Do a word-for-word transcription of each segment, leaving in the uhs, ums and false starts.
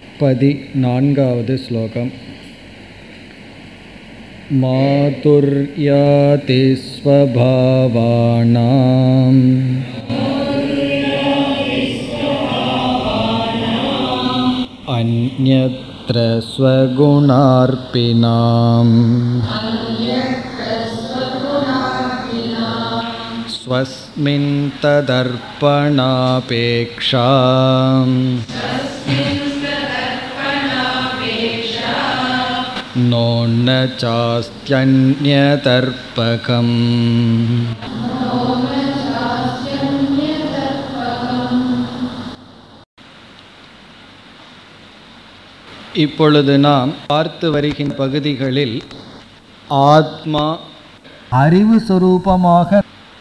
பதினான்காவது ஸ்லோகம். மாதுர்யாதி ஸ்வபாவானாம் அன்யத்ர ஸ்வகுணார்ப்பினாம் ஸ்வஸ்மின் ததர்ப்பணாபேக்ஷாம் நோன்ன சாஸ்த்யன்யதர்ப்பகம். இப்பொழுது நாம் பார்த்து வருகின்ற பகுதிகளில் ஆத்மா அறிவு சொரூபமாக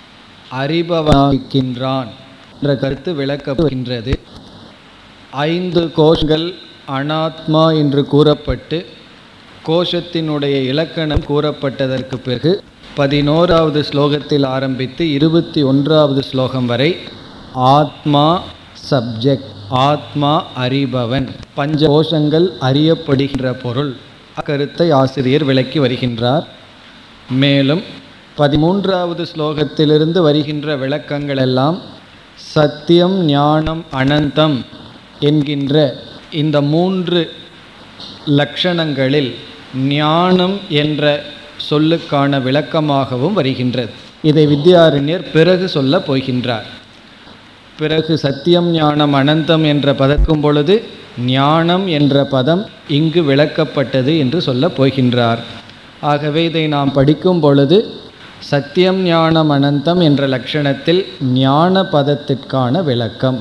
அறிபவனாகின்றான் என்ற கருத்து விளக்கப்படுகின்றது. ஐந்து கோஷங்கள் அனாத்மா என்று கூறப்பட்டு கோஷத்தினுடைய இலக்கணம் கூறப்பட்டதற்கு பிறகு பதினோராவது ஸ்லோகத்தில் ஆரம்பித்து இருபத்தி ஒன்றாவது ஸ்லோகம் வரை ஆத்மா சப்ஜெக்ட், ஆத்மா அறிபவன், பஞ்ச கோஷங்கள் அறியப்படுகின்ற பொருள், அக்கருத்தை ஆசிரியர் விளக்கி வருகின்றார். மேலும் பதிமூன்றாவது ஸ்லோகத்திலிருந்து வருகின்ற விளக்கங்கள் எல்லாம் சத்தியம், ஞானம், அனந்தம் என்கின்ற இந்த மூன்று லட்சணங்களில் ஞானம் என்ற சொல்லுக்கான விளக்கமாகவும் வருகின்றது. இதை வித்யாரண்யர் பிறகு சொல்ல போகின்றார். பிறகு சத்தியம், ஞானம், அனந்தம் என்ற பதக்கும் பொழுது ஞானம் என்ற பதம் இங்கு விளக்கப்பட்டது என்று சொல்ல போகின்றார். ஆகவே இதை நாம் படிக்கும் பொழுது சத்தியம், ஞானம், அனந்தம் என்ற லட்சணத்தில் ஞான பதத்திற்கான விளக்கம்,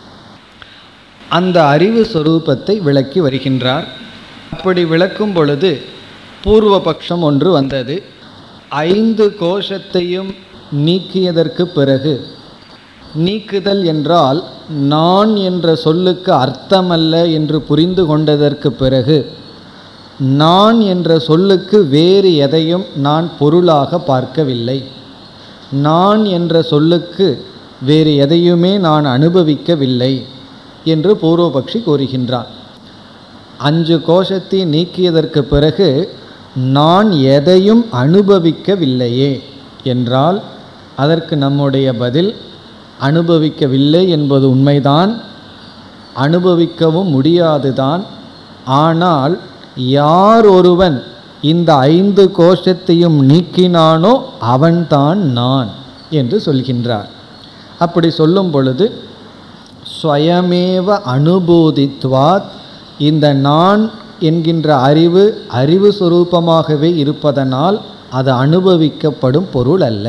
அந்த அறிவு சொரூபத்தை விளக்கி வருகின்றார். அப்படி விளக்கும் பொழுது பூர்வபக்ஷம் ஒன்று வந்தது. ஐந்து கோஷத்தையும் நீக்கியதற்கு பிறகு, நீக்குதல் என்றால் நான் என்ற சொல்லுக்கு அர்த்தமல்ல என்று புரிந்து கொண்டதற்கு பிறகு, நான் என்ற சொல்லுக்கு வேறு எதையும் நான் பொருளாக பார்க்கவில்லை, நான் என்ற சொல்லுக்கு வேறு எதையுமே நான் அனுபவிக்கவில்லை என்று பூர்வபக்ஷி கூறுகின்றான். அஞ்சு கோஷத்தை நீக்கியதற்கு பிறகு நான் எதையும் அனுபவிக்கவில்லையே என்றால் அதற்கு நம்முடைய பதில் அனுபவிக்கவில்லை என்பது உண்மைதான், அனுபவிக்கவும் முடியாதுதான். ஆனால் யார் ஒருவன் இந்த ஐந்து கோஷத்தையும் நீக்கினானோ அவன்தான் நான் என்று சொல்கின்றார். அப்படி சொல்லும் பொழுது ஸ்வயமேவ அனுபூதித்வாத், இந்த நான் என்கின்ற அறிவு அறிவு சுரூபமாகவே இருப்பதனால் அது அனுபவிக்கப்படும் பொருள் அல்ல.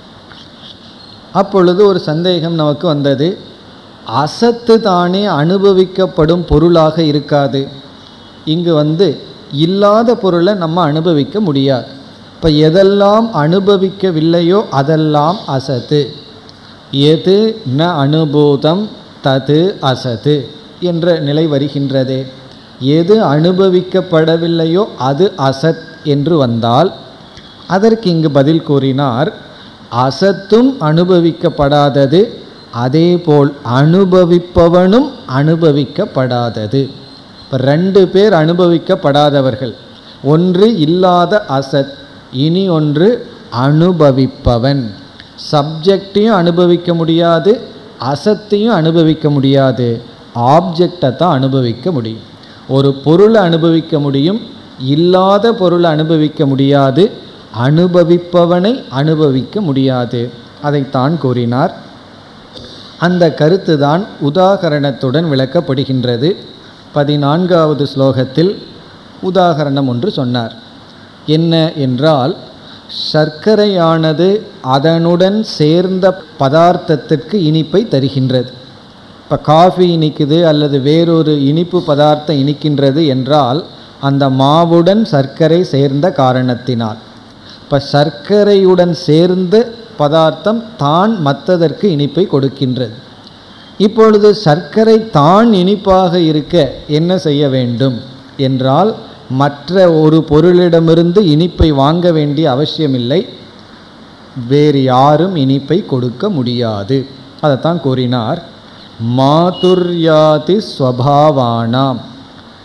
அப்பொழுது ஒரு சந்தேகம் நமக்கு வந்தது. அசத்து தானே அனுபவிக்கப்படும் பொருளாக இருக்காது. இங்கு வந்து இல்லாத பொருளை நம்ம அனுபவிக்க முடியாது. இப்போ எதெல்லாம் அனுபவிக்கவில்லையோ அதெல்லாம் அசத்து. எது ந அனுபூதம் தது அசத்து என்ற நிலை வருகின்றதே. எது அனுபவிக்கப்படவில்லையோ அது அசத் என்று வந்தால் அதற்கு இங்கு பதில் கூறினார். அசத்தும் அனுபவிக்கப்படாதது, அதேபோல் அனுபவிப்பவனும் அனுபவிக்கப்படாதது. இப்போ ரெண்டு பேர் அனுபவிக்கப்படாதவர்கள். ஒன்று இல்லாத அசத், இனி ஒன்று அனுபவிப்பவன். சப்ஜெக்டையும் அனுபவிக்க முடியாது, அசத்தையும் அனுபவிக்க முடியாது, ஆப்ஜெக்டை தான் அனுபவிக்க முடியும். ஒரு பொருளை அனுபவிக்க முடியும், இல்லாத பொருளை அனுபவிக்க முடியாது, அனுபவிப்பவனை அனுபவிக்க முடியாது. அதைத்தான் கூறினார். அந்த கருத்து தான் உதாகரணத்துடன் விளக்கப்படுகின்றது. பதினான்காவது ஸ்லோகத்தில் உதாகரணம் ஒன்று சொன்னார். என்ன என்றால், சர்க்கரையானது அதனுடன் சேர்ந்த பதார்த்தத்திற்கு இனிப்பை தருகின்றது. இப்போ காஃபி இனிக்குது அல்லது வேறொரு இனிப்பு பதார்த்தம் இனிக்கின்றது என்றால் அந்த மாவுடன் சர்க்கரை சேர்ந்த காரணத்தினால். இப்போ சர்க்கரையுடன் சேர்ந்த பதார்த்தம் தான் மற்றதற்கு இனிப்பை கொடுக்கின்றது. இப்பொழுது சர்க்கரை தான் இனிப்பாக இருக்க என்ன செய்ய வேண்டும் என்றால், மற்ற ஒரு பொருளிடமிருந்து இனிப்பை வாங்க வேண்டிய அவசியமில்லை, வேறு யாரும் இனிப்பை கொடுக்க முடியாது. அதைத்தான் கூறினார். மாதுர்யாதி ஸ்வபாவானாம்,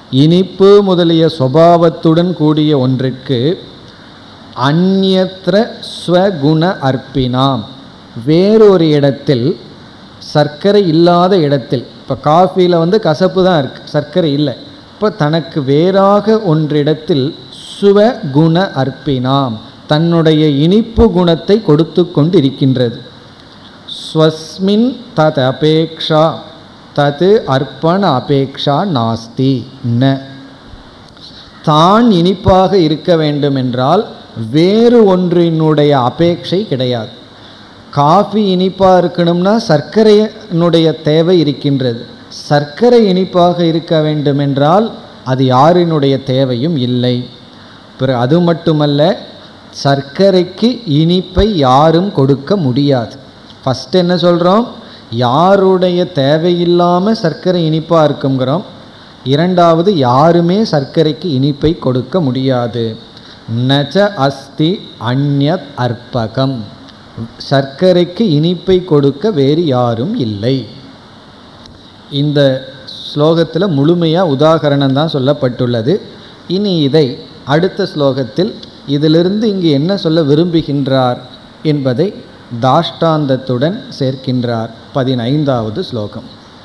இனிப்பு முதலிய சுபாவத்துடன் கூடிய ஒன்றிற்கு அந்யத்ர ஸ்வகுண அர்ப்பினாம், வேறொரு இடத்தில் சர்க்கரை இல்லாத இடத்தில், இப்போ காஃபியில் வந்து கசப்பு தான் இருக்குது, சர்க்கரை இல்லை, இப்போ தனக்கு வேறாக ஒன்றிடத்தில் சுவகுண அர்ப்பினாம், தன்னுடைய இனிப்பு குணத்தை கொடுத்து கொண்டு இருக்கின்றது. ஸ்வஸ்மின் தத் அபேக்ஷா தது அர்ப்பண அபேக்ஷா நாஸ்தி ந, தான் இனிப்பாக இருக்க வேண்டும் என்றால் வேறு ஒன்றினுடைய அபேட்சை கிடையாது. காஃபி இனிப்பாக இருக்கணும்னா சர்க்கரையினுடைய தேவை இருக்கின்றது, சர்க்கரை இனிப்பாக இருக்க வேண்டுமென்றால் அது யாரினுடைய தேவையும் இல்லை. பிறகு அது மட்டுமல்ல, சர்க்கரைக்கு இனிப்பை யாரும் கொடுக்க முடியாது. ஃபஸ்ட் என்ன சொல்கிறோம், யாருடைய தேவையில்லாமல் சர்க்கரை இனிப்பாக இருக்குங்கிறோம். இரண்டாவது, யாருமே சர்க்கரைக்கு இனிப்பை கொடுக்க முடியாது. நச்ச அஸ்தி அந்யத் அர்ப்பகம், சர்க்கரைக்கு இனிப்பை கொடுக்க வேறு யாரும் இல்லை. இந்த ஸ்லோகத்தில் முழுமையாக உதாகரணம் தான் சொல்லப்பட்டுள்ளது. இனி இதை அடுத்த ஸ்லோகத்தில் இதிலிருந்து இங்கு என்ன சொல்ல விரும்புகின்றார் என்பதை தாஷ்டாந்தத்துடன் சேர்க்கின்றார். பதினைந்தாவது ஸ்லோகம்.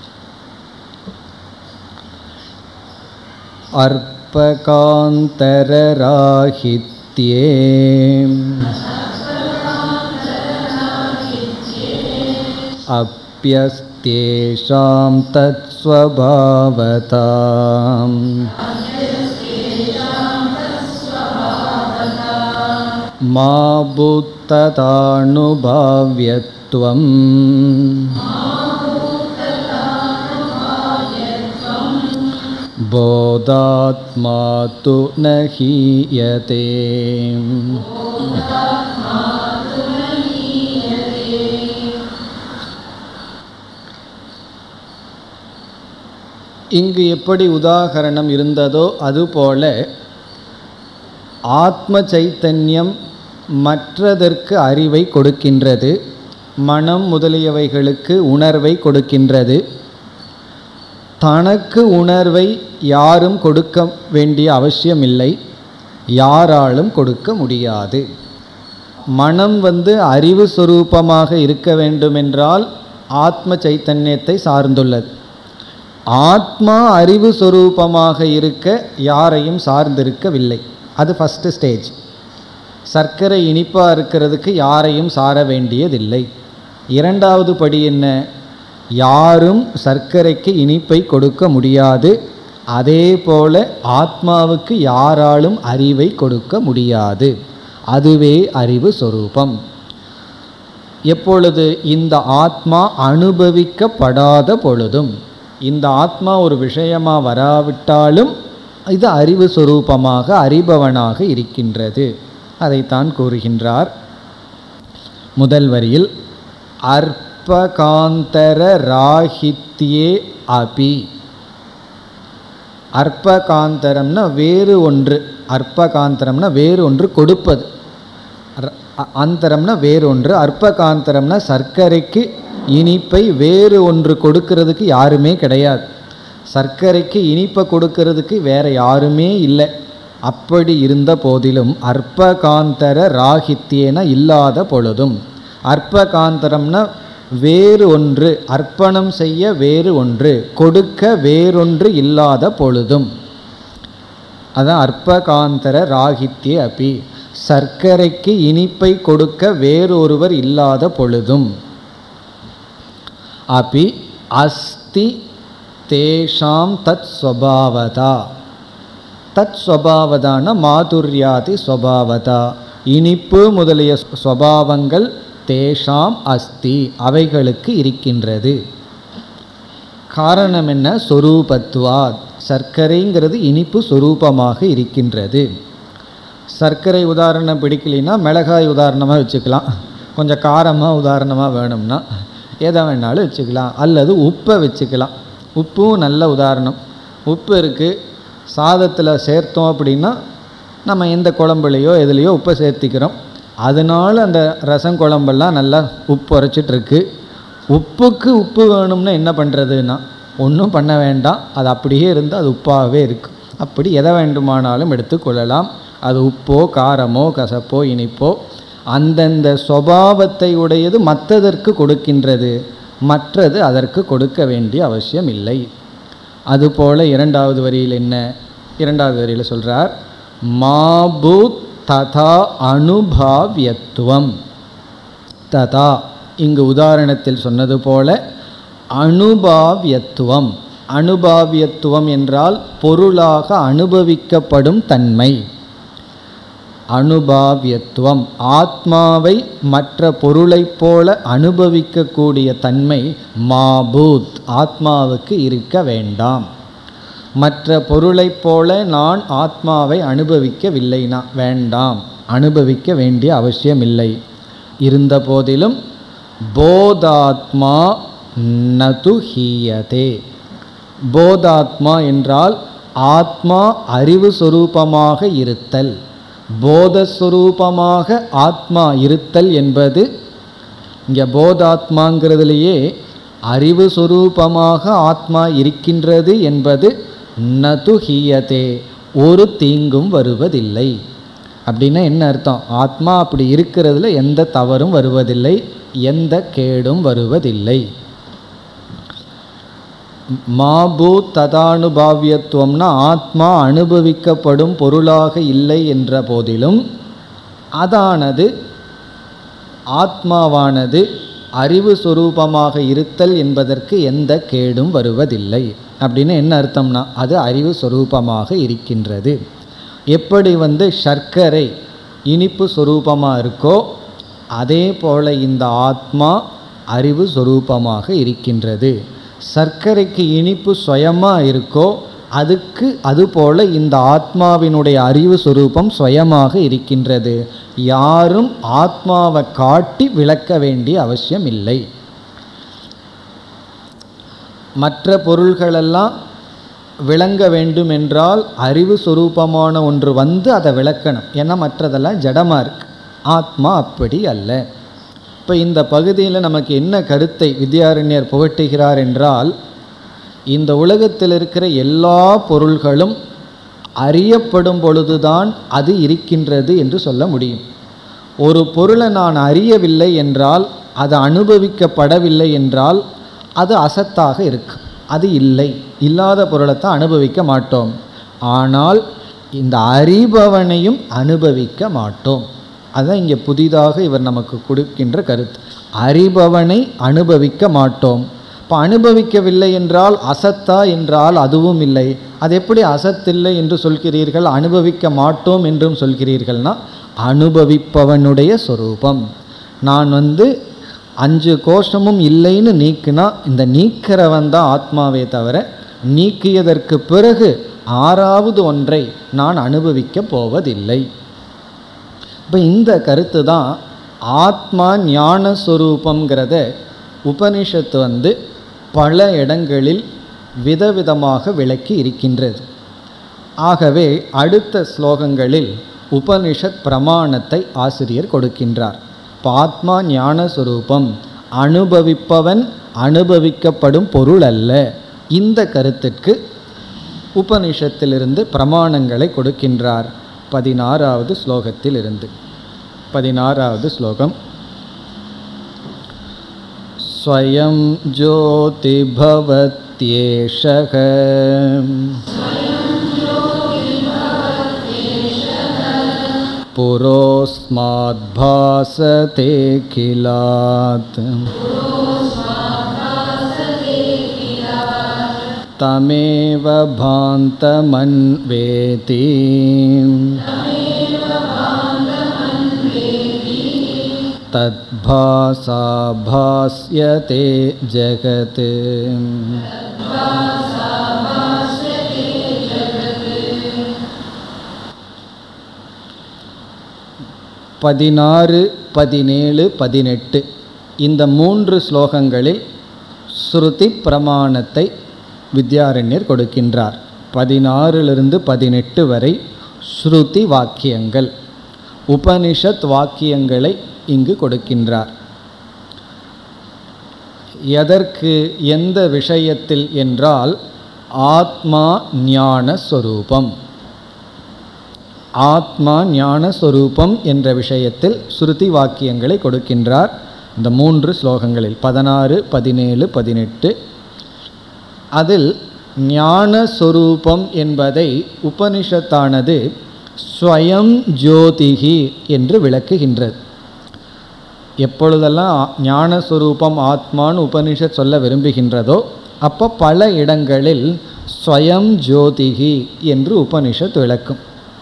அர்ப்பகாந்தரராஹித்யே அப்யஸ்தேஷாம் தத்ஸ்வபாவதாம் மா புத்ததானுபாவ்யத்வம் போதாத்மா து நஹீயதே. இங்கு எப்படி உதாகரணம் இருந்ததோ அதுபோல ஆத்ம சைத்தன்யம் மற்றதற்கு அறிவை கொடுக்கின்றது, மனம் முதலியவைகளுக்கு உணர்வை கொடுக்கின்றது. தனக்கு உணர்வை யாரும் கொடுக்க வேண்டிய அவசியமில்லை, யாராலும் கொடுக்க முடியாது. மனம் வந்து அறிவு சொரூபமாக இருக்க வேண்டுமென்றால் ஆத்ம சைத்தன்யத்தை சார்ந்துள்ளது. ஆத்மா அறிவு சொரூபமாக இருக்க யாரையும் சார்ந்திருக்கவில்லை. அது ஃபஸ்ட்டு ஸ்டேஜ். சர்க்கரை இனிப்பாக இருக்கிறதுக்கு யாரையும் சார வேண்டியதில்லை. இரண்டாவது படி என்ன, யாரும் சர்க்கரைக்கு இனிப்பை கொடுக்க முடியாது. அதே போல ஆத்மாவுக்கு யாராலும் அறிவை கொடுக்க முடியாது. அதுவே அறிவு சொரூபம். எப்பொழுது இந்த ஆத்மா அனுபவிக்கப்படாத பொழுதும், இந்த ஆத்மா ஒரு விஷயமாக வராவிட்டாலும் இது அறிவு சொரூபமாக அறிபவனாக இருக்கின்றது. அதைத்தான் கூறுகின்றார் முதல் வரியில். அர்ப்பகாந்தர ராஹித்யே அபி. அர்ப்பகாந்தரம்னா வேறு ஒன்று, அர்ப்பகாந்தரம்னா வேறு ஒன்று கொடுப்பது, ஆந்தரம்னா வேறு ஒன்று, அர்ப்பகாந்தரம்னா சர்க்கரைக்கு இனிப்பை வேறு ஒன்று கொடுக்கறதுக்கு யாருமே கிடையாது. சர்க்கரைக்கு இனிப்பை கொடுக்கறதுக்கு வேற யாருமே இல்லை. அப்படி இருந்த போதிலும் அர்ப்பகாந்தர ராகித்யேன இல்லாத பொழுதும், அர்ப்பகாந்தரம்னா வேறு ஒன்று, அர்ப்பணம் செய்ய வேறு ஒன்று, கொடுக்க வேறொன்று இல்லாத பொழுதும், அதான் அர்ப்பகாந்தர ராகித்யே அபி. சர்க்கரைக்கு இனிப்பை கொடுக்க வேறொருவர் இல்லாத பொழுதும், அபி அஸ்தி தேஷாம் தத் ஸ்வபாவதா. தத் ஸ்வபாவதான மாதுர்யாதி ஸ்வபாவதா, இனிப்பு முதலிய ஸ்வபாவங்கள் தேஷாம் அஸ்தி அவைகளுக்கு இருக்கின்றது. காரணம் என்ன, சொரூபத்வாத், சர்க்கரைங்கிறது இனிப்பு சொரூபமாக இருக்கின்றது. சர்க்கரை உதாரணம் பிடிக்கலைன்னா மிளகாய் உதாரணமாக வச்சுக்கலாம், கொஞ்சம் காரமாக உதாரணமாக வேணும்னா எதை வேணாலும் வச்சுக்கலாம், அல்லது உப்பை வச்சுக்கலாம். உப்பும் நல்ல உதாரணம். உப்பு இருக்குது, சாதத்தில் சேர்த்தோம் அப்படின்னா நம்ம எந்த குழம்புலையோ எதுலேயோ உப்பை சேர்த்திக்கிறோம், அதனால் அந்த ரசம் குழம்பெல்லாம் நல்லா உப்பு உரைச்சிட்ருக்கு. உப்புக்கு உப்பு வேணும்னா என்ன பண்ணுறதுன்னா ஒன்றும் பண்ண வேண்டாம், அது அப்படியே இருந்து அது உப்பாகவே இருக்குது. அப்படி எதை வேண்டுமானாலும் எடுத்துக்கொள்ளலாம். அது உப்போ காரமோ கசப்போ இனிப்போ அந்தந்த சுபாவத்தை உடையது மற்றதற்கு கொடுக்கின்றது, மற்றது அதற்கு கொடுக்க வேண்டிய அவசியம் இல்லை. அதுபோல் இரண்டாவது வரியில் என்ன, இரண்டாவது வரியில் சொல்கிறார், மாபூத் ததா அனுபாவியத்துவம். ததா இங்கு உதாரணத்தில் சொன்னது போல அனுபாவியத்துவம். அனுபாவியத்துவம் என்றால் பொருளாக அனுபவிக்கப்படும் தன்மை. அனுபாவியத்துவம் ஆத்மாவை மற்ற பொருளைப் போல அனுபவிக்கக்கூடிய தன்மை மாபூத் ஆத்மாவுக்கு இருக்க வேண்டாம். மற்ற பொருளைப் போல நான் ஆத்மாவை அனுபவிக்கவில்லைனா வேண்டாம், அனுபவிக்க வேண்டிய அவசியம் இல்லை. இருந்த போதிலும் போதாத்மா நது ஹீயதே. போதாத்மா என்றால் ஆத்மா அறிவு சொரூபமாக இருத்தல். போதஸ்வரூபமாக ஆத்மா இருத்தல் என்பது இங்கே போதாத்மாங்கிறதுலேயே அறிவு சொரூபமாக ஆத்மா இருக்கின்றது என்பது நது ஹீயதே, ஒரு தீங்கும் வருவதில்லை. அப்படின்னா என்ன அர்த்தம்? ஆத்மா அப்படி இருக்கிறதுல எந்த தவறும் வருவதில்லை, எந்த கேடும் வருவதில்லை. மாபூத் ததானுபாவியத்துவம்னா ஆத்மா அனுபவிக்கப்படும் பொருளாக இல்லை என்ற போதிலும் அதானது ஆத்மாவானது அறிவு சுரூபமாக இருத்தல் என்பதற்கு எந்த கேடும் வருவதில்லை. அப்படின்னு என்ன அர்த்தம்னா அது அறிவு சொரூபமாக இருக்கின்றது. எப்படி வந்து சர்க்கரை இனிப்பு சொரூபமாக இருக்கோ அதே போல் இந்த ஆத்மா அறிவு சொரூபமாக இருக்கின்றது. சர்க்கரைக்கு இனிப்பு சுயமாக இருக்கோ அதுக்கு அதுபோல் இந்த ஆத்மாவினுடைய அறிவு சொரூபம் சுயமாக இருக்கின்றது. யாரும் ஆத்மாவை காட்டி விளக்க வேண்டிய அவசியம் இல்லை. மற்ற பொருள்களெல்லாம் விளங்க வேண்டும் என்றால் அறிவு சொரூபமான ஒன்று வந்து அதை விளக்கணும். ஏன்னா மற்றதெல்லாம் ஜடமாக இருக்கு, ஆத்மா அப்படி அல்ல. இப்போ இந்த பகுதியில் நமக்கு என்ன கருத்தை வித்யாரண்யர் புகட்டுகிறார் என்றால், இந்த உலகத்தில் இருக்கிற எல்லா பொருள்களும் அறியப்படும் பொழுதுதான் அது இருக்கின்றது என்று சொல்ல முடியும். ஒரு பொருளை நான் அறியவில்லை என்றால், அது அனுபவிக்கப்படவில்லை என்றால் அது அசத்தாக இருக்கு, அது இல்லை. இல்லாத பொருளைத்தான் அனுபவிக்க மாட்டோம். ஆனால் இந்த அறிபவனையும் அனுபவிக்க மாட்டோம். அதுதான் இங்கே புதிதாக இவர் நமக்கு கொடுக்கின்ற கருத்து. அறிபவனை அனுபவிக்க மாட்டோம். இப்போ அனுபவிக்கவில்லை என்றால் அசத்தா என்றால் அதுவும் இல்லை. அது எப்படி அசத்தில்லை என்று சொல்கிறீர்கள், அனுபவிக்க மாட்டோம் என்றும் சொல்கிறீர்கள்னா அனுபவிப்பவனுடைய சொரூபம். நான் வந்து அஞ்சு கோஷமும் இல்லைன்னு நீக்குனா இந்த நீக்கிறவன் தான் ஆத்மாவே தவிர நீக்கியதற்கு பிறகு ஆறாவது ஒன்றை நான் அனுபவிக்க போவதில்லை. இப்போ இந்த கருத்து தான் ஆத்மா ஞானஸ்வரூபங்கிறத உபனிஷத்து வந்து பல இடங்களில் விதவிதமாக விளக்கி இருக்கின்றது. ஆகவே அடுத்த ஸ்லோகங்களில் உபனிஷத் பிரமாணத்தை ஆசிரியர் கொடுக்கின்றார். ஆத்மா ஞானஸ்வரூபம், அனுபவிப்பவன் அனுபவிக்கப்படும் பொருள் அல்ல. இந்த கருத்திற்கு உபனிஷத்திலிருந்து பிரமாணங்களை கொடுக்கின்றார். பதினாறாவது ஸ்லோகத்தில் இருந்து பதினாறாவது ஸ்லோகம். ஸ்வயம் ஜோதி பவத்யேஷக புரோஸ்மாத் பாசதே கிலாத் தமேவ பாந்தமன்வேதி தத்பாசா பாஸ்யதே ஜகத். பதினாறு பதினேழு பதினெட்டு இந்த மூன்று ஸ்லோகங்களில் ஸ்ருதி பிரமாணத்தை வித்யாரண்யர் கொடுக்கின்றார். பதினாறிலிருந்து பதினெட்டு வரை ஸ்ருதி வாக்கியங்கள், உபனிஷத் வாக்கியங்களை இங்கு கொடுக்கின்றார். எதற்கு, எந்த விஷயத்தில் என்றால் ஆத்மா ஞானஸ்வரூபம். ஆத்மா ஞானஸ்வரூபம் என்ற விஷயத்தில் ஸ்ருதி வாக்கியங்களை கொடுக்கின்றார். இந்த மூன்று ஸ்லோகங்களில் பதினாறு பதினேழு பதினெட்டு. அதில் ஞானஸ்வரூபம் என்பதை உபனிஷத்தானது ஸ்வயம் ஜோதிஹி என்று விளக்குகின்றது. எப்பொழுதெல்லாம் ஞானஸ்வரூபம் ஆத்மான்னு உபனிஷத் சொல்ல விரும்புகின்றதோ அப்போ பல இடங்களில் ஸ்வயம் ஜோதிஹி என்று உபனிஷத் விளக்கும்.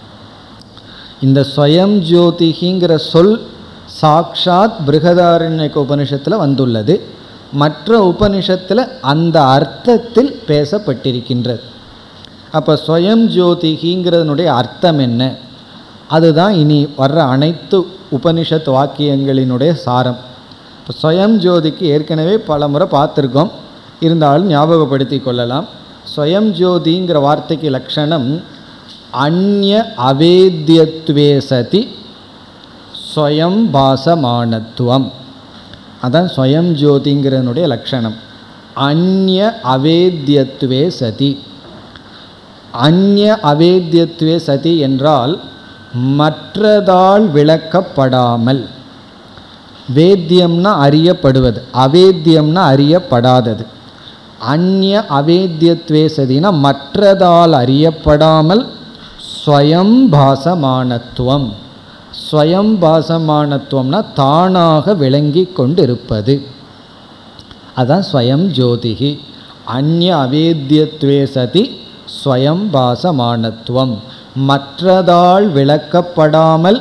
இந்த ஸ்வயம் ஜோதிஹிங்கிற சொல் சாக்ஷாத் பிருகதாரண்யக உபனிஷத்தில் வந்துள்ளது. மற்ற உபனிஷத்தில் அந்த அர்த்தத்தில் பேசப்பட்டிருக்கின்றது. அப்போ ஸ்வயம் ஜோதிஹிங்கிறதுனுடைய அர்த்தம் என்ன, அதுதான் இனி வர்ற அனைத்து உபனிஷத் வாக்கியங்களினுடைய சாரம். இப்போ ஸ்வயம் ஜோதிக்கு ஏற்கனவே பல முறை பார்த்துருக்கோம், இருந்தாலும் ஞாபகப்படுத்தி கொள்ளலாம். ஸ்வயம் ஜோதிங்கிற வார்த்தைக்கு லட்சணம் அந்நிய அவேத்யத்வே சதி ஸ்வயம் பாசமானத்துவம். அதான் ஸ்வயம் ஜோதிங்கிறனுடைய லட்சணம். அந்நிய அவேத்யத்வே சதி. அந்நிய அவேத்யத்வே சதி என்றால் மற்றதால் விளக்கப்படாமல். வேத்தியம்னா அறியப்படுவது, அவேத்தியம்னா அறியப்படாதது. அந்நிய அவேத்யத்வே சதினா மற்றதால் அறியப்படாமல் ஸ்வயம் பாசமானத்துவம். ஸ்வயம் பாசமானத்துவம்னா தானாக விளங்கி கொண்டிருப்பது. அதான் ஸ்வயம் ஜோதிஹி. அந்நிய அவேத்யத்வே சதி ஸ்வயம் பாசமானத்துவம். மற்றதால் விளக்கப்படாமல்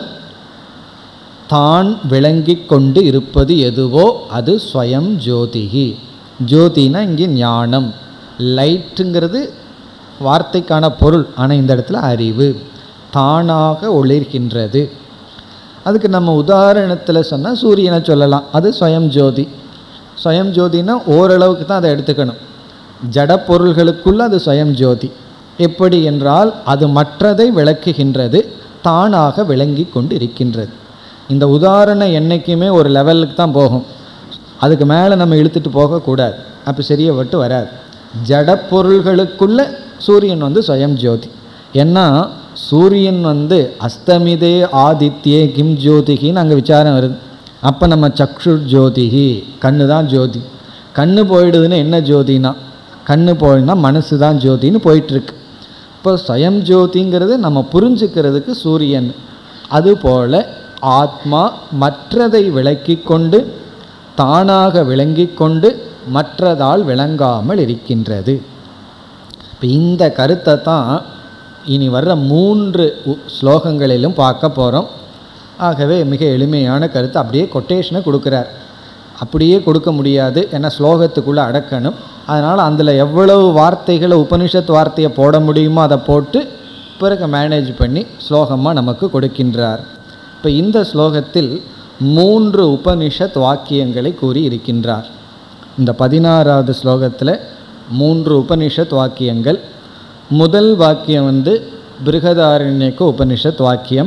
தான் விளங்கி கொண்டு இருப்பது எதுவோ அது ஸ்வயம் ஜோதிஹி. ஜோதினா இங்கே ஞானம். லைட்டுங்கிறது வார்த்தைக்கான பொருள், ஆனால் இந்த இடத்துல அறிவு. தானாக ஒளிர்கின்றது. அதுக்கு நம்ம உதாரணத்தில் சொன்னால் சூரியனை சொல்லலாம், அது ஸ்வயம் ஜோதி. ஸ்வயம் ஜோதினா ஓரளவுக்கு தான் அதை எடுத்துக்கணும். ஜட பொருள்களுக்குள்ள அது ஸ்வயம் ஜோதி. எப்படி என்றால் அது மற்றதை விளக்குகின்றது, தானாக விளங்கி கொண்டு இருக்கின்றது. இந்த உதாரணம் என்றைக்குமே ஒரு லெவலுக்கு தான் போகும், அதுக்கு மேலே நம்ம இழுத்துட்டு போகக்கூடாது, அப்போ சரியப்பட்டு வராது. ஜட பொருள்களுக்குள்ள சூரியன் வந்து ஸ்வயம் ஜோதி. ஏன்னா சூரியன் வந்து அஸ்தமிதே ஆதித்யே கிம் ஜோதிகின்னு அங்கே விசாரம் வருது. அப்போ நம்ம சக்ஷு ஜோதிகி, கண்ணு தான் ஜோதி. கண்ணு போயிடுதுன்னு என்ன ஜோதினா, கண்ணு போயிடுனா மனசு தான் ஜோதின்னு போயிட்டுருக்கு. இப்போ ஸ்வயம் ஜோதிங்கிறது நம்ம புரிஞ்சுக்கிறதுக்கு சூரியன். அதுபோல் ஆத்மா மற்றதை விளக்கி கொண்டு தானாக விளங்கி கொண்டு மற்றதால் விளங்காமல் இருக்கின்றது. இப்போ இந்த கருத்தை தான் இனி வர்ற மூன்று ஸ்லோகங்களிலும் பார்க்க போகிறோம். ஆகவே மிக எளிமையான கருத்து. அப்படியே கொட்டேஷனை கொடுக்குறார். அப்படியே கொடுக்க முடியாது, ஏன்னா ஸ்லோகத்துக்குள்ளே அடக்கணும். அதனால் அதில் எவ்வளவு வார்த்தைகளை உபனிஷத் வார்த்தையை போட முடியுமோ அதை போட்டு பிறகு மேனேஜ் பண்ணி ஸ்லோகமாக நமக்கு கொடுக்கின்றார். இப்போ இந்த ஸ்லோகத்தில் மூன்று உபனிஷத் வாக்கியங்களை கூறி இருக்கின்றார். இந்த பதினாறாவது ஸ்லோகத்தில் மூன்று உபனிஷத் வாக்கியங்கள். முதல் வாக்கியம் வந்து பிருகதாரண்யக உபனிஷத் வாக்கியம்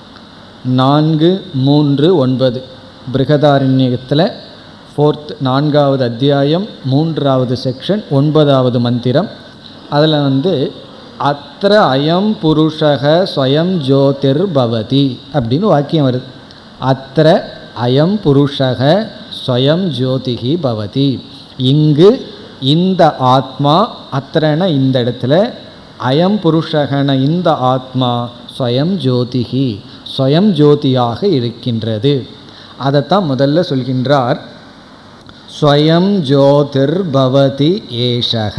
நான்கு மூன்று ஒன்பது. பிருகதாரண்யத்தில் ஃபோர்த் நான்காவது அத்தியாயம் மூன்றாவது செக்ஷன் ஒன்பதாவது மந்திரம். அதில் வந்து அத்திர அயம் புருஷக ஸ்வயம் ஜோதிர் பவதி அப்படின்னு வாக்கியம் வருது. அத்திர அயம் புருஷக ஸ்வயம் ஜோதிஹி பவதி. இங்கு இந்த ஆத்மா, அத்திரன இந்த இடத்துல, அயம் புருஷகன இந்த ஆத்மா ஸ்வயம் ஜோதிஹி ஸ்வயம் ஜோதியாக இருக்கின்றது. அதைத்தான் முதல்ல சொல்கின்றார். ஸ்வயம் ஜோதிர் பவதி ஏஷக.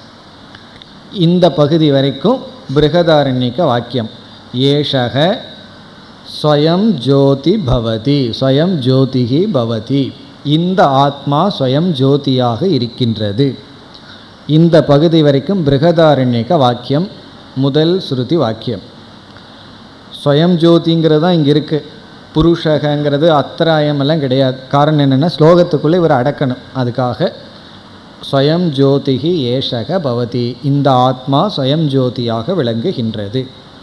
இந்த பகுதி வரைக்கும் பிருகதாரண்யக வாக்கியம். ஏஷக ஸ்வயம் ஜோதி பவதி, ஸ்வயம் ஜோதிஹி பவதி. இந்த ஆத்மா ஸ்வயம் ஜோதியாக இருக்கின்றது. இந்த பகுதி வரைக்கும் பிருகதாரண்யக வாக்கியம், முதல் ஸ்ருதி வாக்கியம். ஸ்வயம் ஜோதிங்கிறது தான் இங்கே இருக்குது. புருஷகங்கிறது அத்திராயம் எல்லாம் கிடையாது. காரணம் என்னென்னா ஸ்லோகத்துக்குள்ளே இவர் அடக்கணும். அதுக்காக ஸ்வயம் ஜோதிஹி ஏஷக பவதி, இந்த ஆத்மா ஸ்வயம் ஜோதியாக விளங்குகின்றது.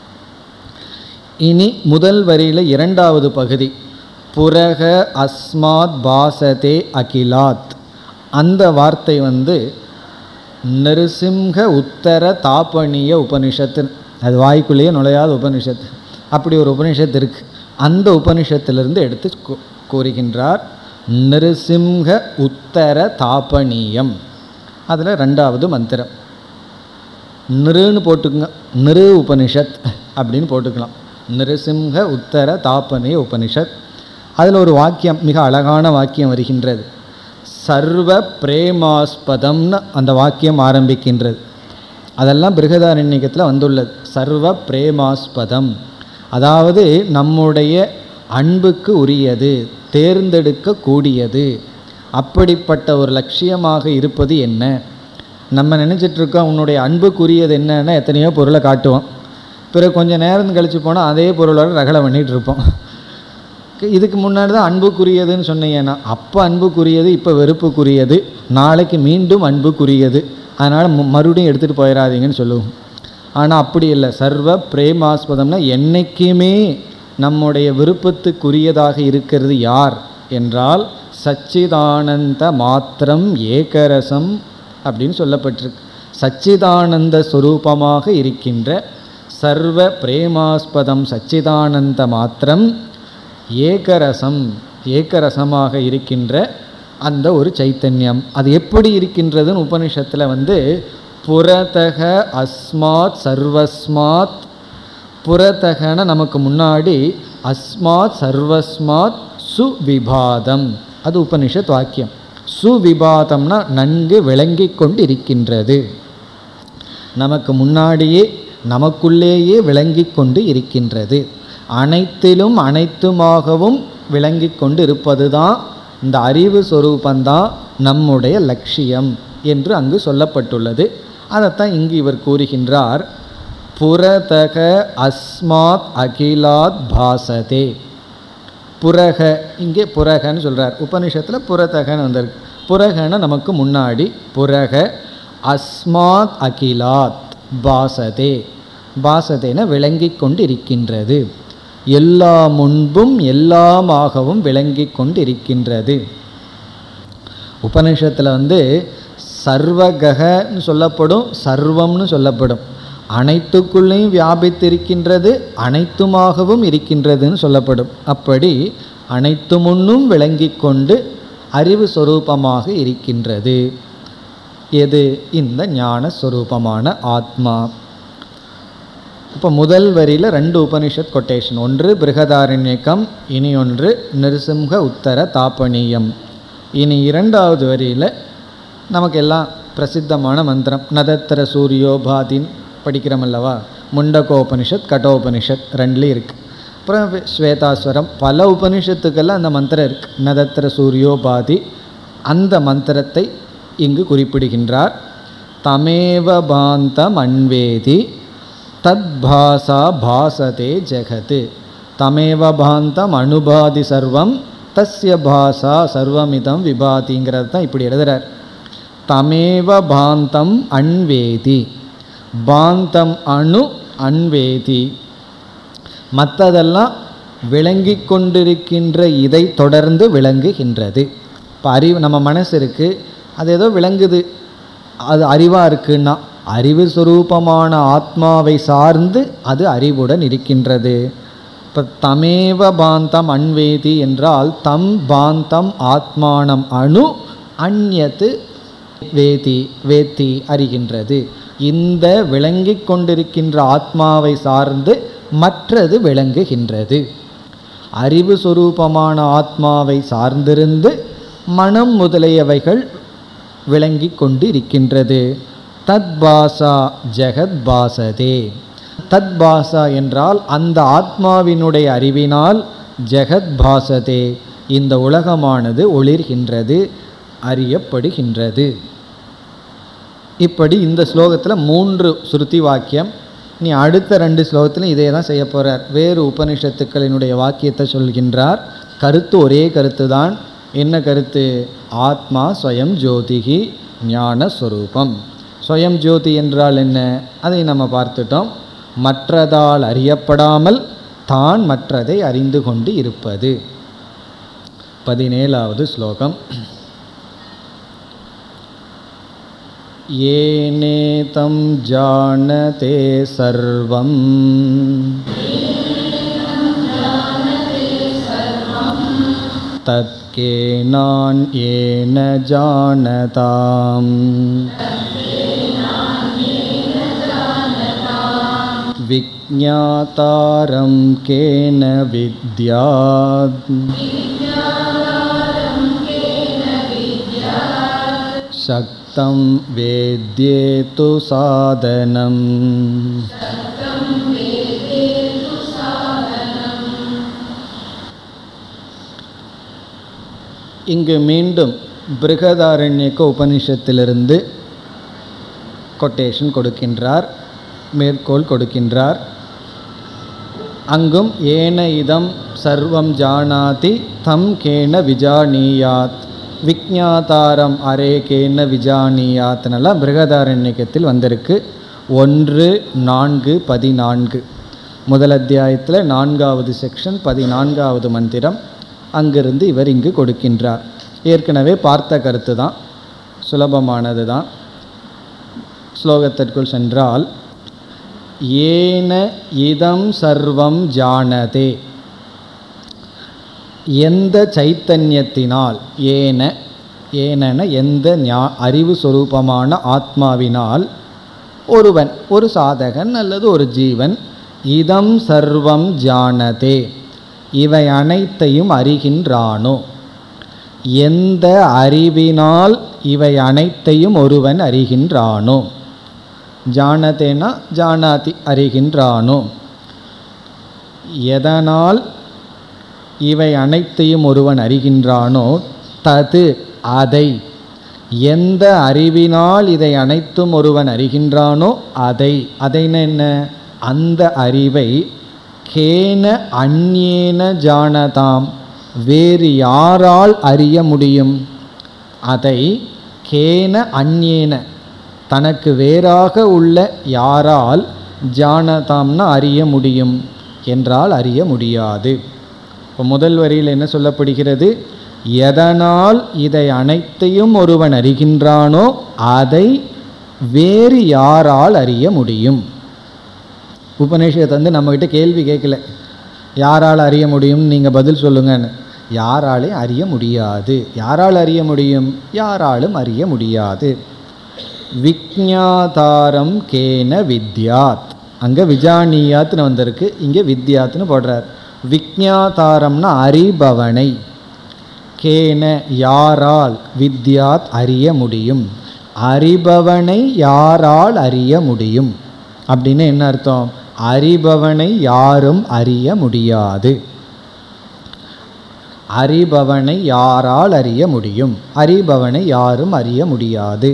இனி முதல் வரியில் இரண்டாவது பகுதி, புரக அஸ்மாத் பாசதே அகிலாத். அந்த வார்த்தை வந்து நிருசிம்ஹ உத்தர தாபனிய உபனிஷத்து. அது வாய்க்குள்ளேயே நுழையாத உபனிஷத்து. அப்படி ஒரு உபனிஷத்து இருக்குது. அந்த உபனிஷத்திலிருந்து எடுத்து கூறுகின்றார். நிருசிம்ஹ உத்தர தாபனியம். அதில் ரெண்டாவது மந்திரம். நிருன்னு போட்டுக்குங்க, நிரு உபனிஷத் அப்படின்னு போட்டுக்கலாம். நிருசிம்ஹ உத்தர தாபனிய உபனிஷத். அதில் ஒரு வாக்கியம், மிக அழகான வாக்கியம் வருகின்றது. சர்வ பிரேமாஸ்பதம்னு அந்த வாக்கியம் ஆரம்பிக்கின்றது. அதெல்லாம் பிருகதாரண்யகத்தில் வந்துள்ளது. சர்வ பிரேமாஸ்பதம், அதாவது நம்முடைய அன்புக்கு உரியது, தேர்ந்தெடுக்க கூடியது. அப்படிப்பட்ட ஒரு லட்சியமாக இருப்பது என்ன? நம்ம நினச்சிட்ருக்கோம் உன்னுடைய அன்புக்குரியது என்னன்னா எத்தனையோ பொருளை காட்டுவோம். பிறகு கொஞ்சம் நேரம் கழித்து போனால் அதே பொருளோட ரகலை பண்ணிகிட்டு இருப்போம். இதுக்கு முன்னாடி தான் அன்புக்குரியதுன்னு சொன்னீங்கன்னா, அப்போ அன்புக்குரியது, இப்போ வெறுப்புக்குரியது, நாளைக்கு மீண்டும் அன்புக்குரியது, அதனால் மறுபடியும் எடுத்துகிட்டு போயிடாதீங்கன்னு சொல்லுவோம். ஆனால் அப்படி இல்லை. சர்வ பிரேமாஸ்பதம்னா என்றைக்குமே நம்முடைய விருப்பத்துக்குரியதாக இருக்கிறது யார் என்றால் சச்சிதானந்த மாத்திரம் ஏகரசம் அப்படின்னு சொல்லப்பட்டிருக்கு. சச்சிதானந்த ஸ்வரூபமாக இருக்கின்ற சர்வ பிரேமாஸ்பதம் சச்சிதானந்த மாத்திரம் ஏகரசம், ஏகரசமாக இருக்கின்ற அந்த ஒரு சைத்தன்யம். அது எப்படி இருக்கின்றதுன்னு உபனிஷத்தில் வந்து புறதக அஸ்மாத் சர்வஸ்மாத், புறதகன நமக்கு முன்னாடி, அஸ்மாத் சர்வஸ்மாத் சுவிபாதம், அது உபனிஷத் வாக்கியம். சுவிபாதம்னா நன்கு விளங்கி கொண்டு இருக்கின்றது, நமக்கு முன்னாடியே நமக்குள்ளேயே விளங்கி கொண்டு இருக்கின்றது, அனைத்திலும் அனைத்துமாகவும் விளங்கி கொண்டு இருப்பது தான் இந்த அறிவு சொரூபந்தான் நம்முடைய லட்சியம் என்று அங்கு சொல்லப்பட்டுள்ளது. அதைத்தான் இங்கு இவர் கூறுகின்றார். புறதக அஸ்மாத் அகிலாத் பாசதே. புறக, இங்கே புறகன்னு சொல்கிறார். உபனிஷத்தில் புறதகன்னு வந்திருக்கு. புறகன நமக்கு முன்னாடி, புறக அஸ்மாத் அகிலாத் பாசதே. பாசதேன விளங்கி கொண்டு இருக்கின்றது, எல்லா முன்பும் எல்லாமாகவும் விளங்கி கொண்டு இருக்கின்றது. உபனிஷத்தில் வந்து சர்வகன்னு சொல்லப்படும், சர்வம்னு சொல்லப்படும். அனைத்துக்குள்ளேயும் வியாபித்திருக்கின்றது, அனைத்துமாகவும் இருக்கின்றதுன்னு சொல்லப்படும். அப்படி அனைத்து முன்னும் விளங்கி கொண்டு அறிவு சொரூபமாக இருக்கின்றது. எது? இந்த ஞான சொரூபமான ஆத்மா. இப்போ முதல் வரியில் ரெண்டு உபனிஷத் கொட்டேஷன், ஒன்று பிருகதாரண்யகம், இனி ஒன்று நிருசிம்ஹ உத்தர தாபனியம். இனி இரண்டாவது வரியில் நமக்கு எல்லாம் பிரசித்தமான மந்திரம் நதத்திர சூரியோபாதின் படிக்கிறோமல்லவா. முண்டகோபனிஷத், கடோபனிஷத் ரெண்டுலேயும் இருக்குது. அப்புறம் ஸ்வேதாஸ்வரம், பல உபனிஷத்துக்கெல்லாம் அந்த மந்திரம் இருக்குது. நதத்திர சூரியோபாதி, அந்த மந்திரத்தை இங்கு குறிப்பிடுகின்றார். தமேவ பாந்தம் அன்வேதி தத் பாசா பாசதே ஜெகத். தமேவ பாந்தம் அனுபாதி சர்வம் தஸ்ய பாசா சர்வமிதம் விபாதிங்கிறது தான் இப்படி எழுதுகிறார். தமேவ பாந்தம் அன்வேதி, பாந்தம் அணு, அன்வேதி மற்றதெல்லாம் விளங்கி கொண்டிருக்கின்ற இதை தொடர்ந்து விளங்குகின்றது. இப்போ அறிவு, நம்ம மனசு இருக்குது, அது ஏதோ விளங்குது, அது அறிவாக இருக்குன்னா அறிவு சுரூபமான ஆத்மாவை சார்ந்து அது அறிவுடன் இருக்கின்றது. இப்போ தமேவ பாந்தம் அன்வேதி என்றால் தம் பாந்தம் ஆத்மானம் அணு அந்யத்து வேதி, வேத்தி அறிகின்றது. இந்த விளங்கி கொண்டிருக்கின்ற ஆத்மாவை சார்ந்து மற்றது விளங்குகின்றது. அறிவு சுரூபமான ஆத்மாவை சார்ந்திருந்து மனம் முதலியவைகள் விளங்கி கொண்டு இருக்கின்றது. தத் பாசா ஜெகத் பாசதே. தத் பாசா என்றால் அந்த ஆத்மாவினுடைய அறிவினால் ஜெகத் பாசதே, இந்த உலகமானது ஒளிர்கின்றது, அறியப்படுகின்றது. இப்படி இந்த ஸ்லோகத்தில் மூன்று சுருதி வாக்கியம். நீ அடுத்த ரெண்டு ஸ்லோகத்திலும் இதே தான் செய்ய போகிறார். வேறு உபனிஷத்துக்களினுடைய வாக்கியத்தை சொல்கின்றார். கருத்து ஒரே கருத்து தான். என்ன கருத்து? ஆத்மா ஸ்வயம் ஜோதிகி ஞானஸ்வரூபம். ஸ்வயம் ஜோதி என்றால் என்ன? அதை நம்ம பார்த்துட்டோம். மற்றதால் அறியப்படாமல் தான் மற்றதை அறிந்து கொண்டு இருப்பது. பதினேழாவது ஸ்லோகம். ஏனேதம் ஜானதே சர்வம் தத்கேனான் ஏன ஜானதாம் விஜ்ஞாதாரம் கேன வித்யாத் சக்தம் வேத்யேது சாதனம். இங்கு மீண்டும் பிருகதாரண்யக உபனிஷத்திலிருந்து கொட்டேஷன் கொடுக்கின்றார், மேற்கோள் கொடுக்கின்றார். அங்கும் ஏன இதம் சர்வம் ஜானாதி தம் கேன விஜானீயாத் விஜ்ஞாதாரம் அரே கேன விஜானீயாத்னெல்லாம் பிருகதாரண்யகத்தில் வந்திருக்கு. ஒன்று நான்கு பதினான்கு முதல் அத்தியாயத்தில் நான்காவது செக்ஷன் பதினான்காவது மந்திரம். அங்கிருந்து இவர் இங்கு கொடுக்கின்றார். ஏற்கனவே பார்த்த கருத்து தான், சுலபமானது தான். ஸ்லோகத்திற்குள் சென்றால், ஏன இதம் சர்வம் ஜானதே, எந்த சைத்தன்யத்தினால், ஏன ஏனென எந்த ஞா அறிவு சொரூபமான ஆத்மாவினால் ஒருவன், ஒரு சாதகன் அல்லது ஒரு ஜீவன், இதம் சர்வம் ஜானதே, இவை அனைத்தையும் அறிகின்றானோ. எந்த அறிவினால் இவை அனைத்தையும் ஒருவன் அறிகின்றானோ. ஜானதேனா ஜானாதி, அறிகின்றானோ. எதனால் இவை அனைத்தையும் ஒருவன் அறிகின்றானோ, தது அதை, எந்த அறிவினால் இதை அனைத்தும் ஒருவன் அறிகின்றானோ அதை, அதைன்னு என்ன, அந்த அறிவை கேன அந்யேன ஜானதாம், வேறு யாரால் அறிய முடியும். அதை கேன அந்யேன, தனக்கு வேறாக உள்ள யாரால் ஜானதாம்னா அறிய முடியும் என்றால் அறிய முடியாது. இப்போ முதல் வரியில் என்ன சொல்லப்படுகிறது, எதனால் இதை அனைத்தையும் ஒருவன் அறிகின்றானோ அதை வேறு யாரால் அறிய முடியும். உபநிஷத்து வந்து நம்மகிட்ட கேள்வி கேட்கல, யாரால் அறிய முடியும்னு நீங்கள் பதில் சொல்லுங்கன்னு. யாராலே அறிய முடியாது. யாரால் அறிய முடியும், யாராலும் அறிய முடியாது. விஜ்ஞாதாரம் கேன வித்யாத், அங்கே விஜானியாத்னு வந்திருக்கு, இங்கே வித்யாத்னு போடுறார். விஜ்ஞாதாரம்னா அறிபவனை, கேன யாரால், வித்யாத் அறிய முடியும், அறிபவனை யாரால் அறிய முடியும் அப்படின்னு என்ன அர்த்தம், அறிபவனை யாரும் அறிய முடியாது. அறிபவனை யாரால் அறிய முடியும், அறிபவனை யாரும் அறிய முடியாது.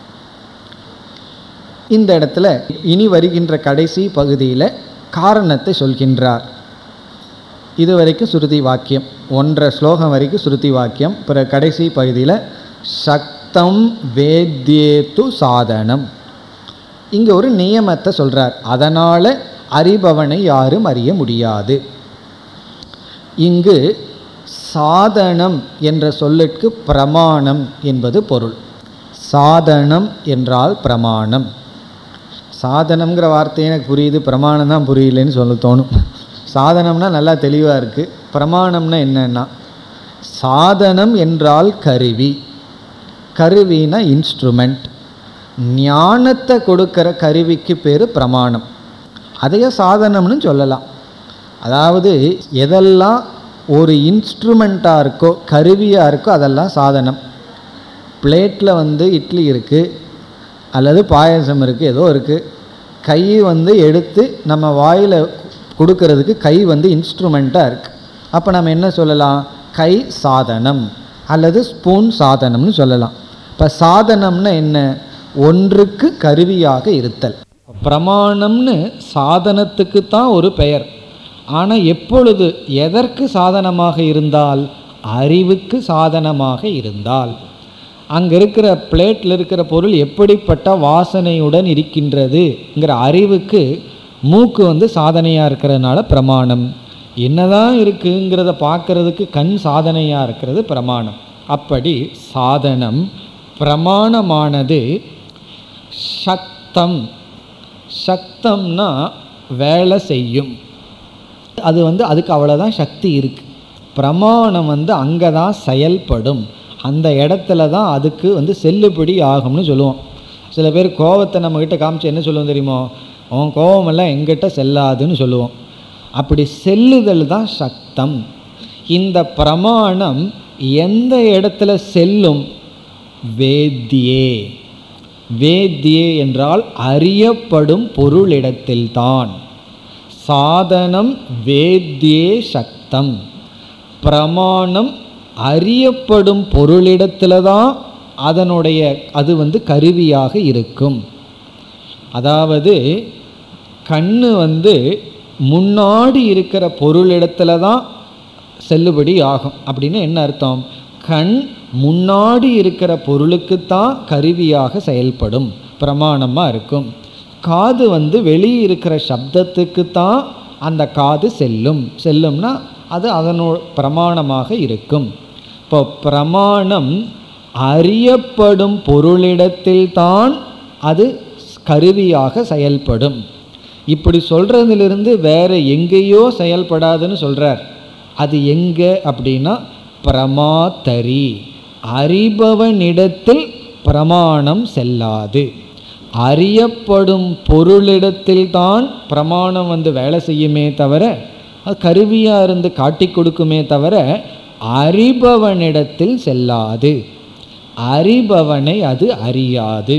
இந்த இடத்துல இனி வருகின்ற கடைசி பகுதியில் காரணத்தை சொல்கின்றார். இது வரைக்கும் சுருதி வாக்கியம், ஒன்றரை ஸ்லோகம் வரைக்கும் சுருதி வாக்கியம். பிறகு கடைசி பகுதியில் சக்தம் வேத்யேது சாதனம், இங்கே ஒரு நியமத்தை சொல்கிறார். அதனால் அறிபவனை யாரும் அறிய முடியாது. இங்கு சாதனம் என்ற சொல்லுக்கு பிரமாணம் என்பது பொருள். சாதனம் என்றால் பிரமாணம். சாதனம்ங்கிற வார்த்தை எனக்கு புரியுது, பிரமாணம் தான் புரியலன்னு சொல்ல தோணும். சாதனம்னா நல்லா தெளிவாக இருக்குது. பிரமாணம்னா என்னன்னா, சாதனம் என்றால் கருவி, கருவினா இன்ஸ்ட்ருமெண்ட். ஞானத்தை கொடுக்கிற கருவிக்கு பேர் பிரமாணம். அதையே சாதனம்னு சொல்லலாம். அதாவது எதெல்லாம் ஒரு இன்ஸ்ட்ருமெண்ட்டாக இருக்கோ, கருவியாக இருக்கோ, அதெல்லாம் சாதனம். பிளேட்டில் வந்து இட்லி இருக்குது அல்லது பாயசம் இருக்குது, ஏதோ இருக்குது. கை வந்து எடுத்து நம்ம வாயில் கொடுக்கறதுக்கு கை வந்து இன்ஸ்ட்ருமெண்ட்டாக இருக்குது. அப்போ நம்ம என்ன சொல்லலாம், கை சாதனம் அல்லது ஸ்பூன் சாதனம்னு சொல்லலாம். இப்போ சாதனம்னு என்ன, ஒன்றுக்கு கருவியாக இருத்தல். பிரமாணம்னு சாதனத்துக்கு தான் ஒரு பெயர். ஆனால் எப்பொழுது எதற்கு சாதனமாக இருந்தால், அறிவுக்கு சாதனமாக இருந்தால். அங்கே இருக்கிற பிளேட்டில் இருக்கிற பொருள் எப்படிப்பட்ட வாசனையுடன் இருக்கின்றதுங்கிற அறிவுக்கு மூக்கு வந்து சாதனையாக இருக்கிறதுனால பிரமாணம். என்னதான் இருக்குங்கிறத பார்க்கறதுக்கு கண் சாதனையாக இருக்கிறது பிரமாணம். அப்படி சாதனம் பிரமாணமானது சக்தம், சக்தம்னா வேலை செய்யும், அது வந்து அதுக்கு அவ்வளோதான் சக்தி இருக்குது. பிரமாணம் வந்து அங்கே தான் செயல்படும், அந்த இடத்துல தான் அதுக்கு வந்து செல்லுபடி ஆகும்னு சொல்லுவோம். சில பேர் கோபத்தை நம்மக்கிட்ட காமிச்சு என்ன சொல்லுவோம் தெரியுமோ, அவன் கோபமெல்லாம் எங்கிட்ட செல்லாதுன்னு சொல்லுவோம். அப்படி செல்லுதல் தான் சக்தம். இந்த பிரமாணம் எந்த இடத்துல செல்லும்? வேத்தியே. வேத்தியே என்றால் அறியப்படும் பொருளிடத்தில்தான். சாதனம் வேத்தியே சக்தம். பிரமாணம் அறியப்படும் பொருளிடத்தில் தான் அதனுடைய அது வந்து கருவியாக இருக்கும். அதாவது கண்ணு வந்து முன்னாடி இருக்கிற பொருளிடத்துல தான் செல்லுபடி ஆகும். அப்படின்னு என்ன அர்த்தம்? கண் முன்னாடி இருக்கிற பொருளுக்குத்தான் கருவியாக செயல்படும், பிரமாணமாக இருக்கும். காது வந்து வெளியே இருக்கிற சப்தத்துக்கு தான் அந்த காது செல்லும். செல்லும்னா அது அதனோ பிரமாணமாக இருக்கும். இப்போ பிரமாணம் அறியப்படும் பொருளிடத்தில்தான் அது கருவியாக செயல்படும். இப்படி சொல்கிறதிலிருந்து வேறு எங்கேயோ செயல்படாதுன்னு சொல்கிறார். அது எங்கே அப்படின்னா பிரமாத்தரி, அறிபவனிடத்தில் பிரமாணம் செல்லாது. அறியப்படும் பொருளிடத்தில்தான் பிரமாணம் வந்து வேலை செய்யுமே தவிர, அது கருவியாக இருந்து காட்டி கொடுக்குமே தவிர அறிபவனிடத்தில் செல்லாது. அறிபவனை அது அறியாது.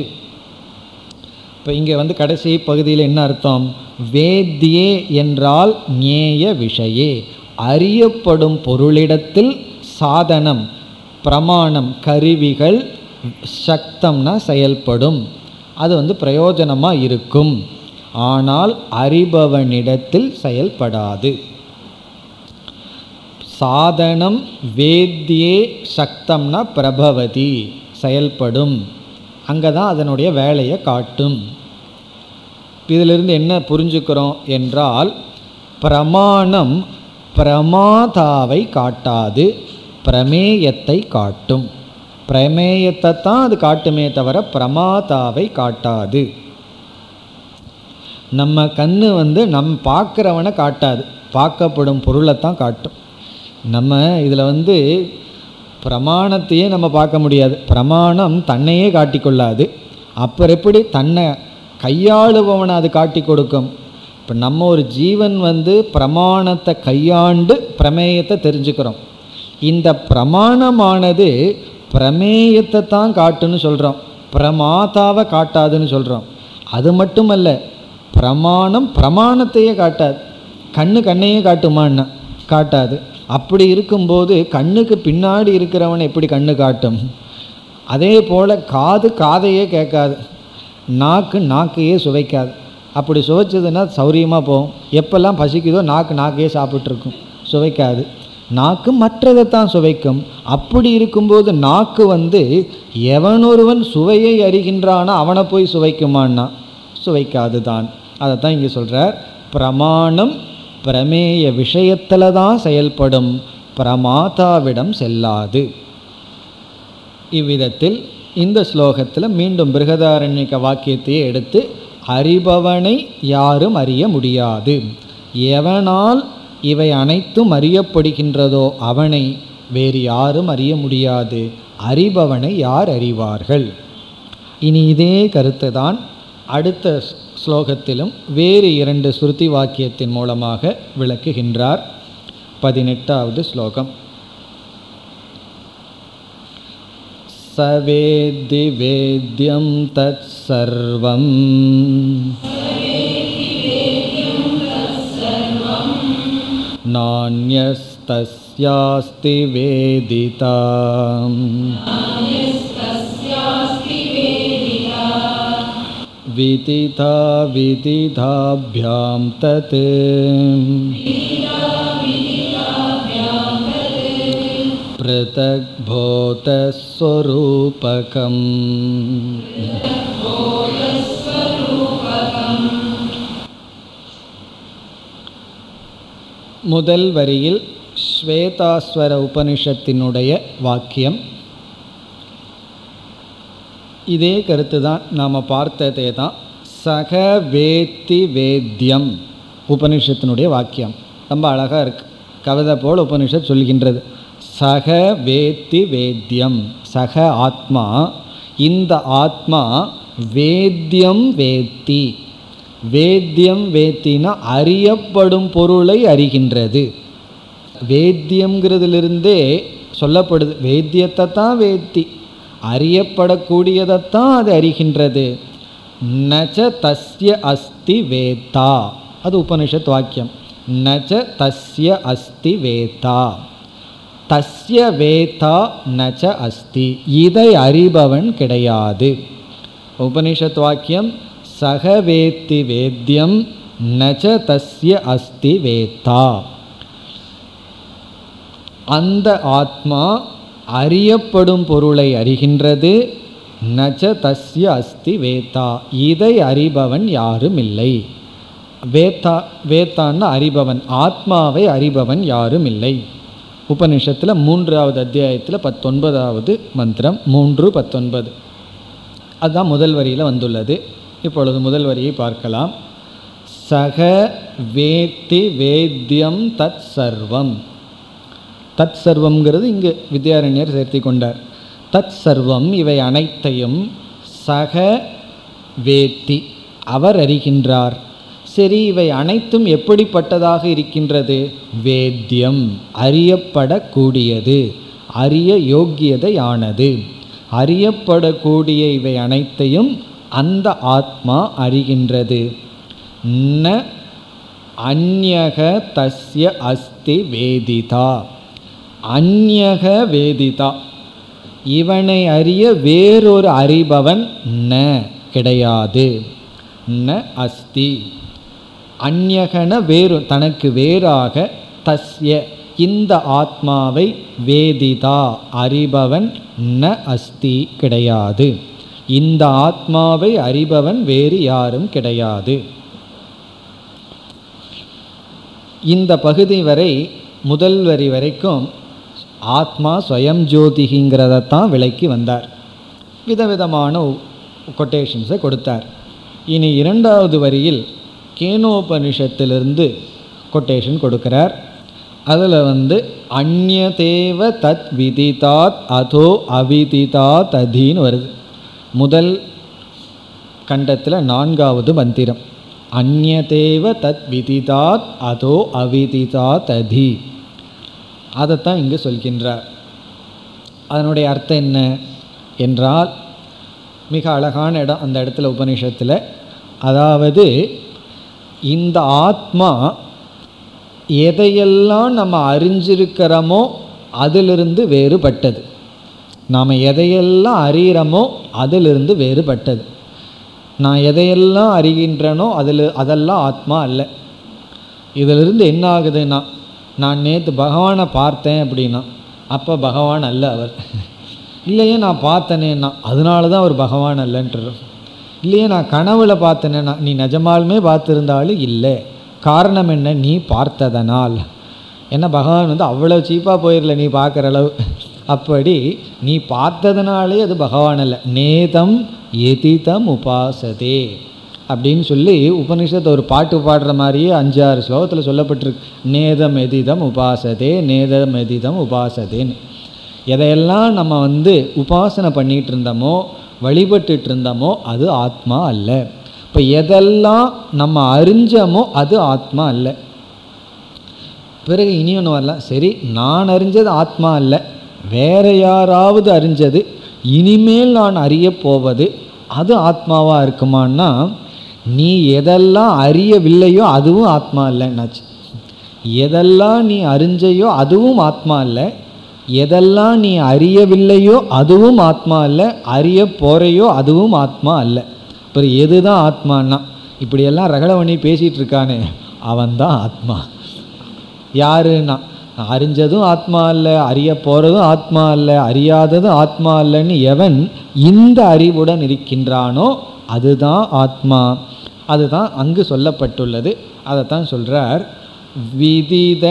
இப்போ இங்கே வந்து கடைசி பகுதியில் என்ன அர்த்தம்? வேத்தியே என்றால் ஞேய விஷயே, அறியப்படும் பொருளிடத்தில் சாதனம் பிரமாணம் கருவிகள் சக்தம்னா செயல்படும், அது வந்து பிரயோஜனமாக இருக்கும். ஆனால் அறிபவனிடத்தில் செயல்படாது. சாதனம் வேத்தியே சக்தம்னா பிரபவதி செயல்படும், அங்கே தான் அதனுடைய வேலையை காட்டும். இதிலிருந்து என்ன புரிஞ்சுக்கிறோம் என்றால், பிரமாணம் பிரமாதாவை காட்டாது, பிரமேயத்தை காட்டும். பிரமேயத்தை தான் அது காட்டுமே தவிர பிரமாதாவை காட்டாது. நம்ம கண்ணு வந்து நம் பார்க்குறவனை காட்டாது, பார்க்கப்படும் பொருளைத்தான் காட்டும். நம்ம இதில் வந்து பிரமாணத்தையே நம்ம பார்க்க முடியாது, பிரமாணம் தன்னையே காட்டிக்கொள்ளாது. அப்புறம் எப்படி தன்னை கையாளுபவனை அது காட்டி கொடுக்கும்? இப்போ நம்ம ஒரு ஜீவன் வந்து பிரமாணத்தை கையாண்டு பிரமேயத்தை தெரிஞ்சுக்கிறோம். இந்த பிரமாணமானது பிரமேயத்தை தான் காட்டுன்னு சொல்கிறோம், பிரமாதாவை காட்டாதுன்னு சொல்கிறோம். அது மட்டுமல்ல, பிரமாணம் பிரமாணத்தையே காட்டாது. கண்ணு கண்ணையே காட்டுமான்னா காட்டாது. அப்படி இருக்கும்போது கண்ணுக்கு பின்னாடி இருக்கிறவன் எப்படி கண்ணு காட்டும்? அதே போல் காது காதையே கேட்காது, நாக்கு நாக்கையே சுவைக்காது. அப்படி சுவைச்சதுன்னா சௌரியமாக போகும். எப்பெல்லாம் பசிக்குதோ நாக்கு நாக்கையே சாப்பிட்ருக்கும், சுவைக்காது. நாக்கு மற்றதை தான் சுவைக்கும். அப்படி இருக்கும்போது நாக்கு வந்து எவனொருவன் சுவையை அறிகின்றானோ அவனை போய் சுவைக்குமான்னா சுவைக்காது தான். அதை தான் இங்கே சொல்கிறார். பிரமாணம் பிரமேய விஷயத்தில் தான் செயல்படும், பிரமாதாவிடம் செல்லாது. இவ்விதத்தில் இந்த ஸ்லோகத்தில் மீண்டும் பிருகதாரண்யக வாக்கியத்தையே எடுத்து, அறிபவனை யாரும் அறிய முடியாது, எவனால் இவை அனைத்தும் அறியப்படுகின்றதோ அவனை வேறு யாரும் அறிய முடியாது, அறிபவனை யார் அறிவார்கள். இனி இதே கருத்து தான் அடுத்த ஸ்லோகத்திலும் வேறு இரண்டு ஸ்ருதி வாக்கியத்தின் மூலமாக விளக்குகின்றார். பதினெட்டாவது ஸ்லோகம். சவேதி வேத்யம் தத் சர்வம் நான்யஸ்தஸ்யாஸ்தி வேதிதாம் விதிதா விதிதாப்யாம் தத் பிரதக் போத ஸ்வரூபகம். முதல் வரியில் ஸ்வேதாஸ்வர உபனிஷத்தினுடைய வாக்கியம். இதே கருத்து தான் நாம் பார்த்ததே தான். சக வேத்தி வேத்யம் உபனிஷத்தினுடைய வாக்கியம் ரொம்ப அழகாக இருக்குது. கவிதை போல் உபனிஷத் சொல்கின்றது. சக வேத்தி வேத்யம், சக ஆத்மா, இந்த ஆத்மா வேத்யம் வேத்தி, வேத்யம் வேத்தினா அறியப்படும் பொருளை அறிகின்றது. வேத்தியம்ங்கிறதுலிருந்தே சொல்லப்படுது, வேத்தியத்தை தான் வேத்தி, அறியப்படக்கூடியதைத்தான் அது அறிகின்றது. நச்ச தஸ்ய அஸ்தி வேத்தா, அது உபனிஷத் வாக்கியம். நச்ச தஸ்ய அஸ்தி வேத்தா, தஸ்ய வேத்தா நச்ச அஸ்தி, இதை அறிபவன் கிடையாது. உபனிஷத் வாக்கியம் சக வேத்தி வேத்யம் நச்ச தஸ்ய அஸ்தி வேத்தா. அந்த ஆத்மா அறியப்படும் பொருளை அறிகின்றது. நச்ச தஸ்ய அஸ்தி வேத்தா, இதை அறிபவன் யாரும் இல்லை. வேத்தா, வேத்தான்னு அறிபவன், ஆத்மாவை அறிபவன் யாரும் இல்லை. உபனிஷத்தில் மூன்றாவது அத்தியாயத்தில் பத்தொன்பதாவது மந்திரம், மூன்று பத்தொன்பது, அதுதான் முதல் வரியில் வந்துள்ளது. இப்பொழுது முதல் வரியை பார்க்கலாம். சக வேத்தி வேத்யம் தத் சர்வம். தத் சர்வம்ங்கிறது இங்கு வித்யாரண்யர் சேர்த்தி கொண்டார். தத் சர்வம் இவை அனைத்தையும் சக வேத்தி அவர் அறிகின்றார். சரி, இவை அனைத்தும் எப்படிப்பட்டதாக இருக்கின்றது? வேத்யம் அறியப்படக்கூடியது, அறிய யோக்கியதையானது. அறியப்படக்கூடிய இவை அனைத்தையும் அந்த ஆத்மா அறிகின்றது. ந அந்யக தஸ்ய அஸ்தி வேதிதா, அந்யக வேதிதா, இவனை அறிய வேறொரு அறிபவன் ந கிடையாது. ந அஸ்தி, அந்யகன வேறு, தனக்கு வேறாக, தஸ்ய இந்த ஆத்மாவை, வேதிதா அறிபவன் ந அஸ்தி கிடையாது. இந்த ஆத்மாவை அறிபவன் வேறு யாரும் கிடையாது. இந்த பகுதி வரை, முதல் வரி வரைக்கும் ஆத்மா ஸ்வயம் ஜோதிங்கிறதான் விளக்கி வந்தார். விதவிதமான கொட்டேஷன்ஸை கொடுத்தார். இனி இரண்டாவது வரியில் கேனோபனிஷத்திலிருந்து கொட்டேஷன் கொடுக்கிறார். அதில் வந்து அந்யதேவ தத் விதிதாத் அதோ அவிதிதாத் அதின்னு வருது. முதல் கண்டத்தில் நான்காவது மந்திரம், அந்யதேவ தத் விதிதாத் அதோ அவிதிதாத் அதி, அதைத்தான் இங்கு சொல்கின்றார். அதனுடைய அர்த்தம் என்ன என்றால், மிக அழகான இடம் அந்த இடத்துல உபனிஷத்தில். அதாவது இந்த ஆத்மா எதையெல்லாம் நம்ம அறிஞ்சிருக்கிறோமோ அதிலிருந்து வேறுபட்டது. நாம் எதையெல்லாம் அறிகிறோமோ அதிலிருந்து வேறுபட்டது. நான் எதையெல்லாம் அறிகின்றனோ அதில் அதெல்லாம் ஆத்மா அல்ல. இதிலிருந்து என்ன ஆகுதுன்னா, நான் நேற்று பகவானை பார்த்தேன் அப்படின்னா அப்போ பகவான் அல்ல அவர். இல்லையே நான் பார்த்தனேன்னா அதனால தான் அவர் பகவான் அல்லன்ட்டு. இல்லையே நான் கனவுல பார்த்தனேன்னா நீ நிஜமாலுமே பார்த்துருந்தாலும் இல்லை. காரணம் என்ன? நீ பார்த்ததனால். ஏன்னா பகவான் வந்து அவ்வளோ சீப்பாக போயிடல நீ பார்க்குற அளவு. அப்படி நீ பார்த்ததுனாலே அது பகவான் அல்ல. நேதம் எதிதம் உபாசதே அப்படின்னு சொல்லி உபனிஷத்து ஒரு பாட்டு பாடுற மாதிரியே அஞ்சாறு ஸ்லோகத்தில் சொல்லப்பட்டிருக்கு. நேதம் எதிதம் உபாசதே, நேதம் எதிதம் உபாசதேன்னு. எதையெல்லாம் நம்ம வந்து உபாசனை பண்ணிகிட்டு இருந்தோமோ, வழிபட்டுட்டு இருந்தோமோ அது ஆத்மா அல்ல. இப்போ எதெல்லாம் நம்ம அறிஞ்சோமோ அது ஆத்மா அல்ல. பிறகு இனி ஒன்று வரலாம், சரி நான் அறிஞ்சது ஆத்மா அல்ல, வேற யாராவது அறிஞ்சது இனிமேல் நான் அறிய போவது அது ஆத்மாவாக இருக்குமான்னா, நீ எதெல்லாம் அறியவில்லையோ அதுவும் ஆத்மா இல்லைன்னாச்சு. எதெல்லாம் நீ அறிஞ்சையோ அதுவும் ஆத்மா இல்லை, எதெல்லாம் நீ அறியவில்லையோ அதுவும் ஆத்மா இல்லை, அறிய போறையோ அதுவும் ஆத்மா இல்லை. இப்போ எது தான் ஆத்மானா, இப்படியெல்லாம் ரகலை பண்ணி பேசிகிட்டு இருக்கானே அவன்தான் ஆத்மா. யாருன்னா, அறிஞ்சதும் ஆத்மா இல்லை, அறிய போகிறதும் ஆத்மா இல்லை, அறியாததும் ஆத்மா இல்லைன்னு எவன் இந்த அறிவுடன் இருக்கின்றானோ அதுதான் ஆத்மா. அதுதான் அங்கு சொல்லப்பட்டுள்ளது. அதைத்தான் சொல்கிறார். விதித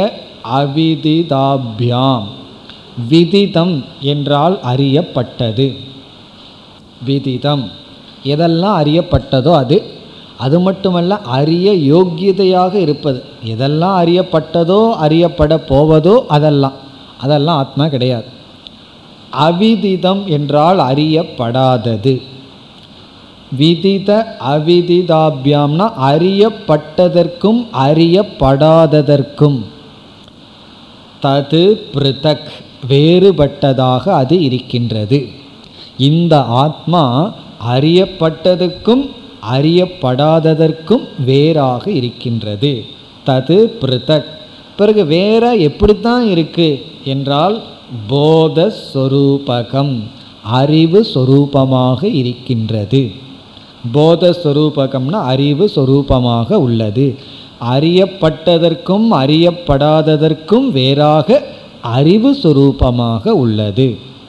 அவிதிதாபியாம். விதிதம் என்றால் அறியப்பட்டது, விதிதம், எதெல்லாம் அறியப்பட்டதோ அது. அது மட்டுமல்ல, அறிய யோக்கியதையாக இருப்பது. எதெல்லாம் அறியப்பட்டதோ அறியப்பட போவதோ அதெல்லாம் அதெல்லாம் ஆத்மா கிடையாது. அவிதிதம் என்றால் அறியப்படாதது. விதித அவிதிதாபியாம்னா அறியப்பட்டதற்கும் அறியப்படாததற்கும். தது பிருதக், வேறுபட்டதாக அது இருக்கின்றது. இந்த ஆத்மா அறியப்பட்டதுக்கும் அறியப்படாததற்கும் வேறாக இருக்கின்றது. தது பிருதக். பிறகு வேற எப்படித்தான் இருக்கு என்றால் போதஸ்வரூபகம், அறிவு சொரூபமாக இருக்கின்றது. போதஸ்வரூபகம்னா அறிவு சொரூபமாக உள்ளது. அறியப்பட்டதற்கும் அறியப்படாததற்கும் வேறாக அறிவு சொரூபமாக உள்ளது.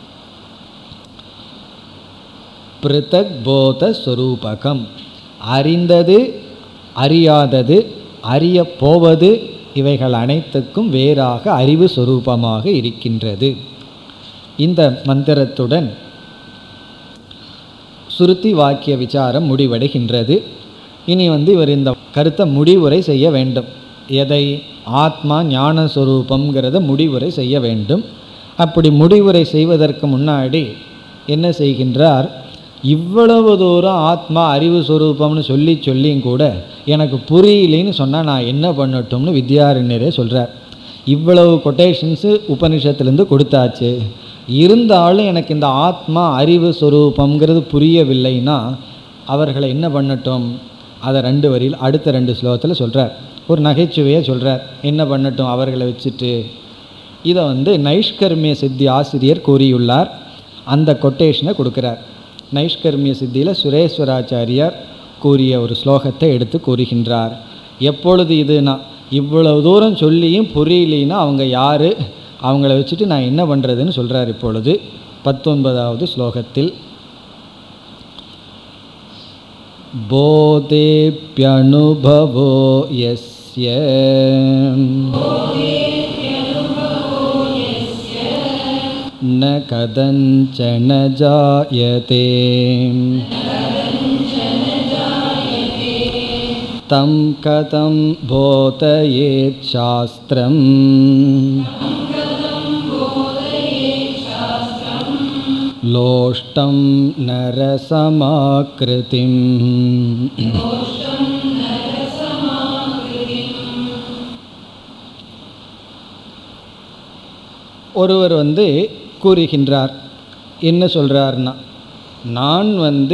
பிருதக் போத ஸ்வரூபகம், அறிந்தது அறியாதது அறிய போவது இவைகள் அனைத்துக்கும் வேறாக அறிவு சொரூபமாக இருக்கின்றது. இந்த மந்திரத்துடன் சுருதி வாக்கிய விசாரம் முடிவடைகின்றது. இனி வந்து இவர் இந்த கருத்தை முடிவுரை செய்ய வேண்டும். எதை? ஆத்மா ஞானஸ்வரூபங்கிறத முடிவுரை செய்ய வேண்டும். அப்படி முடிவுரை செய்வதற்கு முன்னாடி என்ன செய்கின்றார்? இவ்வளவு தூரம் ஆத்மா அறிவு ஸ்வரூபம்னு சொல்லி சொல்லியும் கூட எனக்கு புரியலின்னு சொன்னால் நான் என்ன பண்ணட்டும்னு வித்யாரண்யரே சொல்கிறார். இவ்வளவு கொட்டேஷன்ஸு உபனிஷத்துலேருந்து கொடுத்தாச்சு, இருந்தாலும் எனக்கு இந்த ஆத்மா அறிவு ஸ்வரூபங்கிறது புரியவில்லைன்னா அவர்களை என்ன பண்ணட்டும்? அதை ரெண்டு வரியில் அடுத்த ரெண்டு ஸ்லோகத்தில் சொல்கிறார். ஒரு நகைச்சுவையை சொல்கிறார். என்ன பண்ணட்டும் அவர்களை வச்சுட்டு? இதை வந்து நைஷ்கர்மிய சித்தி ஆசிரியர் கூறியுள்ளார். அந்த கொட்டேஷனை கொடுக்குறார். நைஷ்கர்மிய சித்தியில் சுரேஸ்வராச்சாரியார் கூறிய ஒரு ஸ்லோகத்தை எடுத்து கூறுகின்றார். எப்பொழுது இதுனா, இவ்வளவு தூரம் சொல்லியும் புரியலின்னா அவங்க யார், அவங்கள வச்சுட்டு நான் என்ன பண்ணுறதுன்னு சொல்கிறார். இப்பொழுது பத்தொன்பதாவது ஸ்லோகத்தில் போதேப்யனுபவோ யஸ்ய ந கதஞ்சன ஜாயதே தம் கதம் போதயேத் சாஸ்திரம் லோஷ்டம் நரசமாக்ருதிம். ஒருவர் வந்து கூறுகின்றார். என்ன சொல்கிறார்னா, நான் வந்து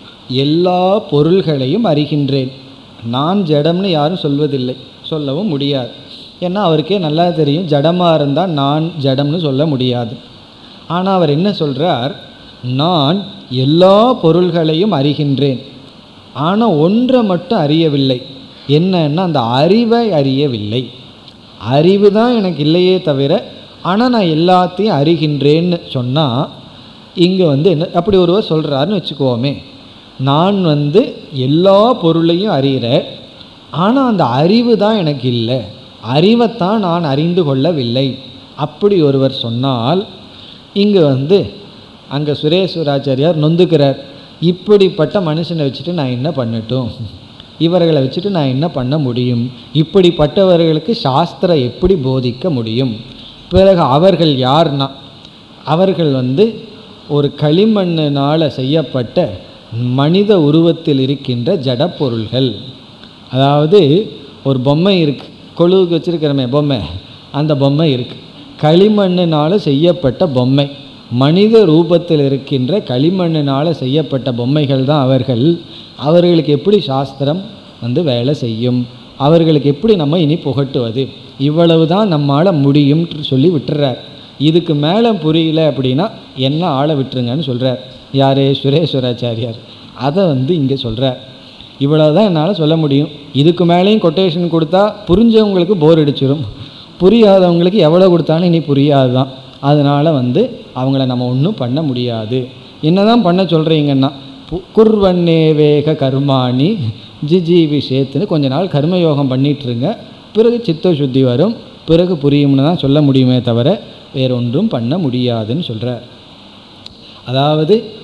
எல்லா பொருள்களையும் அறிகின்றேன். நான் ஜடம்னு யாரும் சொல்வதில்லை, சொல்லவும் முடியாது. ஏன்னா அவருக்கே நல்லா தெரியும் ஜடமாக இருந்தால் நான் ஜடம்னு சொல்ல முடியாது. ஆனால் அவர் என்ன சொல்கிறார்? நான் எல்லா பொருள்களையும் அறிகின்றேன், ஆனால் ஒன்றை மட்டும் அறியவில்லை. என்னன்னா அந்த அறிவை அறியவில்லை. அறிவு தான் எனக்கு இல்லையே தவிர, ஆனால் நான் எல்லாத்தையும் அறிகின்றேன்னு சொன்னால் இங்கே வந்து என்ன அப்படி ஒருவர் சொல்கிறாருன்னு வச்சுக்குவோமே. நான் வந்து எல்லா பொருளையும் அறிகிறேன், ஆனால் அந்த அறிவு தான் எனக்கு இல்லை, அறிவைத்தான் நான் அறிந்து கொள்ளவில்லை. அப்படி ஒருவர் சொன்னால் இங்கே வந்து அங்கே சுரேஸ்வராச்சாரியார் நொந்துக்கிறார். இப்படிப்பட்ட மனுஷனை வச்சுட்டு நான் என்ன பண்ணட்டும்? இவர்களை வச்சுட்டு நான் என்ன பண்ண முடியும்? இப்படிப்பட்டவர்களுக்கு சாஸ்திரம் எப்படி போதிக்க முடியும்? பிறகு அவர்கள் யார்னா, அவர்கள் வந்து ஒரு களிமண்ணினால் செய்யப்பட்ட மனித உருவத்தில் இருக்கின்ற ஜட பொருள்கள். அதாவது ஒரு பொம்மை இருக்குது, கொழுவுக்கு வச்சுருக்கிறமே பொம்மை, அந்த பொம்மை இருக்குது. களிமண்ணினால் செய்யப்பட்ட பொம்மை, மனித ரூபத்தில் இருக்கின்ற களிமண்ணினால் செய்யப்பட்ட பொம்மைகள் தான் அவர்கள். அவர்களுக்கு எப்படி சாஸ்திரம் வந்து வேலை செய்யும்? அவர்களுக்கு எப்படி நம்ம இனி புகட்டுவது? இவ்வளவு தான் நம்மால் முடியும் சொல்லி விட்டுறார். இதுக்கு மேலே புரியல அப்படின்னா என்ன ஆளை விட்டுருங்கன்னு சொல்கிறார். யார்? சுரேஸ்வராச்சாரியார். அதை வந்து இங்கே சொல்கிறார். இவ்வளோ தான் என்னால் சொல்ல முடியும். இதுக்கு மேலேயும் கொட்டேஷன் கொடுத்தா புரிஞ்சவங்களுக்கு போர் அடிச்சிடும், புரியாதவங்களுக்கு எவ்வளோ கொடுத்தாலும் இனி புரியாது தான். அதனால் வந்து அவங்கள நம்ம ஒன்றும் பண்ண முடியாது. என்ன தான் பண்ண சொல்கிறீங்கன்னா, குர்வன்னே வேக கர்மாணி ஜிஜி விஷயத்துன்னு கொஞ்ச நாள் கர்மயோகம் பண்ணிகிட்ருங்க, பிறகு சித்த சுத்தி வரும், பிறகு புரியும்னு தான் சொல்ல முடியுமே தவிர வேறொன்றும் பண்ண முடியாதுன்னு சொல்கிறார். அதாவது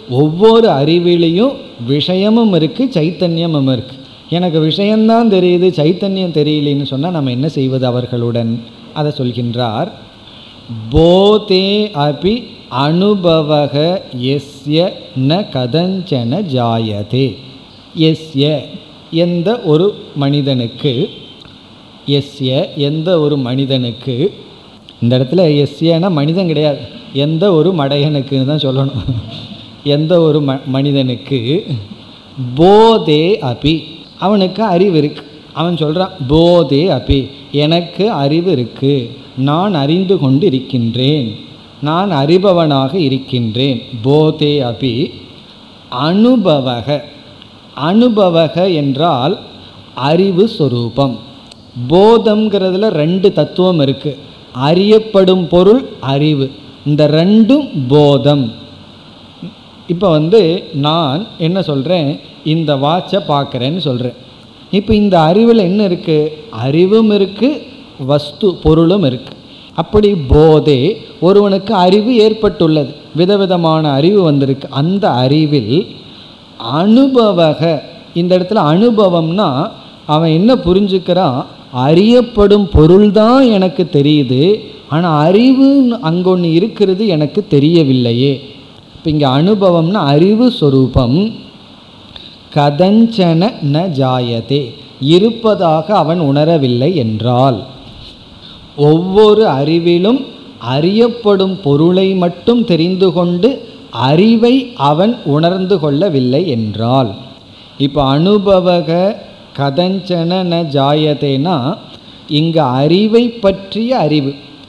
ஒவ்வொரு அறிவிலையும் விஷயமும் இருக்குது, சைத்தன்யமும் இருக்குது. எனக்கு விஷயம்தான் தெரியுது, சைத்தன்யம் தெரியலேன்னு சொன்னால் நம்ம என்ன செய்வது அவர்களுடன்? அதை சொல்கின்றார். போதே அபி அனுபவக எஸ்ய ந கதஞ்சன ஜாயதே. எஸ்ய எந்த ஒரு மனிதனுக்கு, எஸ்ய எந்த ஒரு மனிதனுக்கு, இந்த இடத்துல எஸ்யனா மனிதன் கிடையாது, எந்த ஒரு மடையனுக்குன்னு தான் சொல்லணும். எந்த ஒரு ம மனிதனுக்கு போதே அபி, அவனுக்கு அறிவு இருக்கு. அவன் சொல்கிறான் போதே அபி, எனக்கு அறிவு இருக்கு, நான் அறிந்து கொண்டு இருக்கின்றேன், நான் அறிபவனாக இருக்கின்றேன். போதே அபி அனுபவக, அனுபவக என்றால் அறிவு சொரூபம். போதம்ங்கிறதுல ரெண்டு தத்துவம் இருக்குது, அறியப்படும் பொருள் அறிவு, இந்த ரெண்டும் போதம். இப்போ வந்து நான் என்ன சொல்கிறேன், இந்த வாட்சை பார்க்குறேன்னு சொல்கிறேன். இப்போ இந்த அறிவில் என்ன இருக்குது, அறிவும் இருக்குது, வஸ்து பொருளும் இருக்குது. அப்படி போதே ஒருவனுக்கு அறிவு ஏற்பட்டுள்ளது, விதவிதமான அறிவு வந்திருக்கு. அந்த அறிவில் அனுபவக, இந்த இடத்துல அனுபவம்னா அவன் என்ன புரிஞ்சுக்கிறான், அறியப்படும் பொருள்தான் எனக்கு தெரியுது, ஆனால் அறிவு அங்கே ஒன்று இருக்கிறது எனக்கு தெரியவில்லையே. இப்போ இங்கே அனுபவம்னா அறிவு சொரூபம். கதஞ்சன ந ஜாயதே, இருப்பதாக அவன் உணரவில்லை என்றால், ஒவ்வொரு அறிவிலும் அறியப்படும் பொருளை மட்டும் தெரிந்து கொண்டு அறிவை அவன் உணர்ந்து கொள்ளவில்லை என்றால், இப்போ அனுபவக கதஞ்சன ந ஜாயதேனா இங்கு அறிவை பற்றிய அறிவு,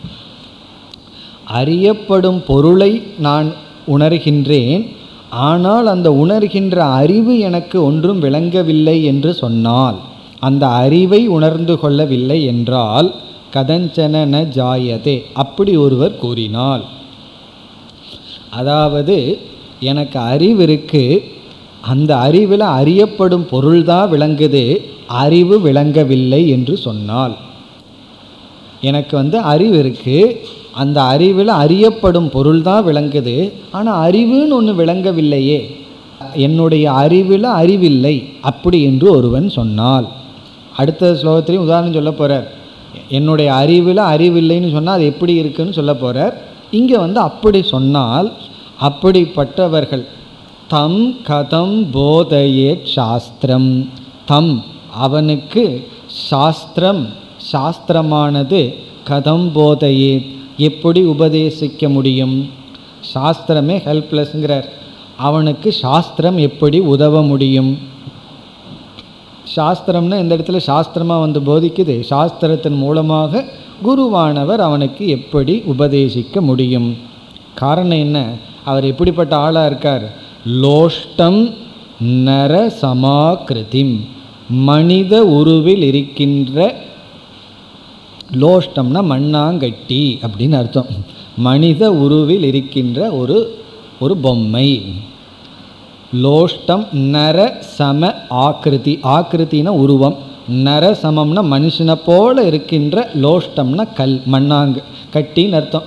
அறியப்படும் பொருளை நான் உணர்கின்றேன், ஆனால் அந்த உணர்கின்ற அறிவு எனக்கு ஒன்றும் விளங்கவில்லை என்று சொன்னால், அந்த அறிவை உணர்ந்து கொள்ளவில்லை என்றால் கதஞ்சன ந ஜாயதே, அப்படி ஒருவர் கூறினால், அதாவது எனக்கு அறிவு இருக்குது, அந்த அறிவில் அறியப்படும் பொருள்தான் விளங்குது, அறிவு விளங்கவில்லை என்று சொன்னால், எனக்கு வந்து அறிவு இருக்குது, அந்த அறிவில் அறியப்படும் பொருள் தான் விளங்குது, ஆனால் அறிவுன்னு ஒன்று விளங்கவில்லையே, என்னுடைய அறிவில் அறிவில்லை அப்படி என்று ஒருவன் சொன்னால், அடுத்த ஸ்லோகத்திலையும் உதாரணம் சொல்ல போகிறார். என்னுடைய அறிவில் அறிவில்லைன்னு சொன்னால் அது எப்படி இருக்குன்னு சொல்ல போகிறார். இங்கே வந்து அப்படி சொன்னால், அப்படிப்பட்டவர்கள் தம் கதம் போதையே சாஸ்திரம், தம் அவனுக்கு சாஸ்திரம், சாஸ்திரமானது கதம் போதையே எப்படி உபதேசிக்க முடியும், சாஸ்திரமே ஹெல்ப்லெஸ்ங்கிறார், அவனுக்கு சாஸ்திரம் எப்படி உதவ முடியும். சாஸ்திரம்னா இந்த இடத்துல சாஸ்திரமாக வந்து போதிக்குது, சாஸ்திரத்தின் மூலமாக குருவானவர் அவனுக்கு எப்படி உபதேசிக்க முடியும். காரணம் என்ன, அவர் எப்படிப்பட்ட ஆளாக இருக்கார், லோஷ்டம் நர சமாக்கிருதிம், மனித உருவில் இருக்கின்ற, லோஷ்டம்னா மண்ணாங்கட்டி அப்படின்னு அர்த்தம், மனித உருவில் இருக்கின்ற ஒரு ஒரு பொம்மை. லோஷ்டம் நர சம ஆக்கிருதி, ஆக்கிருத்தினா உருவம், நர சமம்னா மனுஷனை போல இருக்கின்ற, லோஷ்டம்னா கல் மண்ணாங்க கட்டின்னு அர்த்தம்,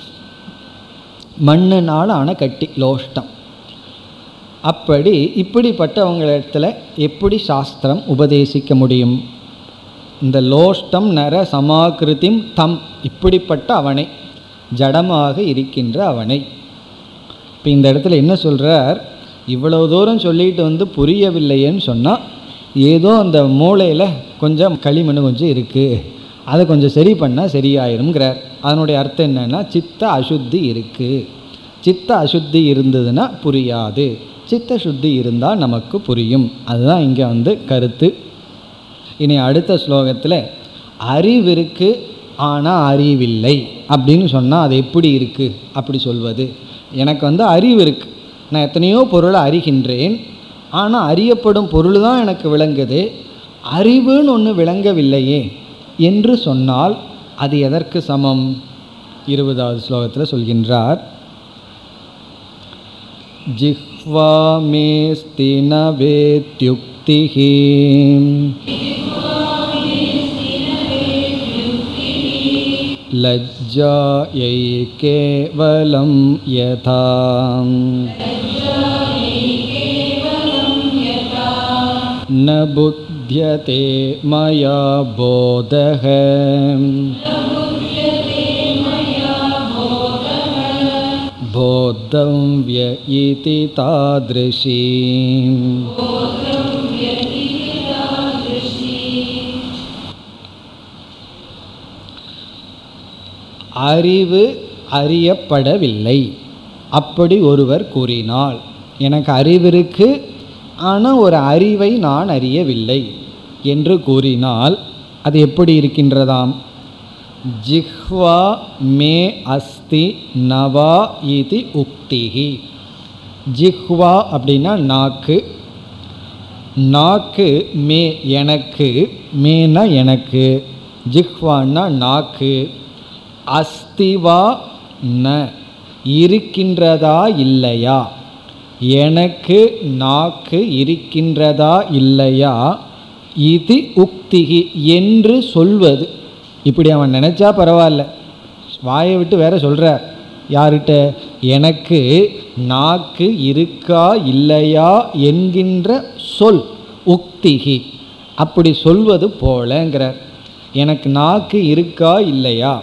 மண்ணுனால் ஆன கட்டி லோஷ்டம். அப்படி இப்படிப்பட்டவங்களிடத்தில் எப்படி சாஸ்திரம் உபதேசிக்க முடியும். இந்த லோஷ்டம் நர சமாக்கிருதிம் தம், இப்படிப்பட்ட அவனை, ஜடமாக இருக்கின்ற அவனை. இப்போ இந்த இடத்துல என்ன சொல்கிறார், இவ்வளவு தூரம் சொல்லிட்டு வந்து புரியவில்லையேன்னு சொன்னால், ஏதோ அந்த மூளையில் கொஞ்சம் களிமண் கொஞ்சம் இருக்குது, அதை கொஞ்சம் சரி பண்ணால் சரியாயிருங்கிறார். அதனுடைய அர்த்தம் என்னென்னா, சித்த அசுத்தி இருக்குது, சித்த அசுத்தி இருந்ததுன்னா புரியாது, சித்த சுத்தி இருந்தால் நமக்கு புரியும். அதுதான் இங்கே வந்து கருத்து. இனி அடுத்த ஸ்லோகத்தில் அறிவு இருக்குது ஆனால் அறிவில்லை அப்படின்னு சொன்னால் அது எப்படி இருக்குது அப்படி சொல்வது. எனக்கு வந்து அறிவு இருக்குது, நான் எத்தனையோ பொருளை அறிகின்றேன், ஆனால் அறியப்படும் பொருள் தான் எனக்கு விளங்குது, அறிவுன்னு ஒன்று விளங்கவில்லையே என்று சொன்னால் அது எதற்கு சமம். இருபதாவது ஸ்லோகத்தில் சொல்கின்றார், ஜிஹ்வா மேஸ்தி ந வேத்யுக்திஹி லஜ்ஜாயை கேவலம் யதா ந புத்யதே மயா போதக. போத்தவ்ய இதி தாத்ருஷி. அறிவு அறியப்படவில்லை அப்படி ஒருவர் கூறினால், எனக்கு அறிவிருக்கு ஆனால் ஒரு அறிவை நான் அறியவில்லை என்று கூறினால் அது எப்படி இருக்கின்றதாம்? ஜிஹ்வா மே அஸ்தி நவா இதி உக்திஹி. ஜிஹ்வா அப்படின்னா நாக்கு. நாக்கு மே எனக்கு, மேனா எனக்கு, ஜிஹ்வான்னா நாக்கு. அஸ்திவா ந இருக்கின்றதா இல்லையா, எனக்கு நாக்கு இருக்கின்றதா இல்லையா, இது உக்திகி என்று சொல்வது. இப்படி அவன் நினச்சா பரவாயில்ல, வாயை விட்டு வேற சொல்கிறார். யார்கிட்ட? எனக்கு நாக்கு இருக்கா இல்லையா என்கின்ற சொல் உக்திகி, அப்படி சொல்வது போலங்கிறார். எனக்கு நாக்கு இருக்கா இல்லையா.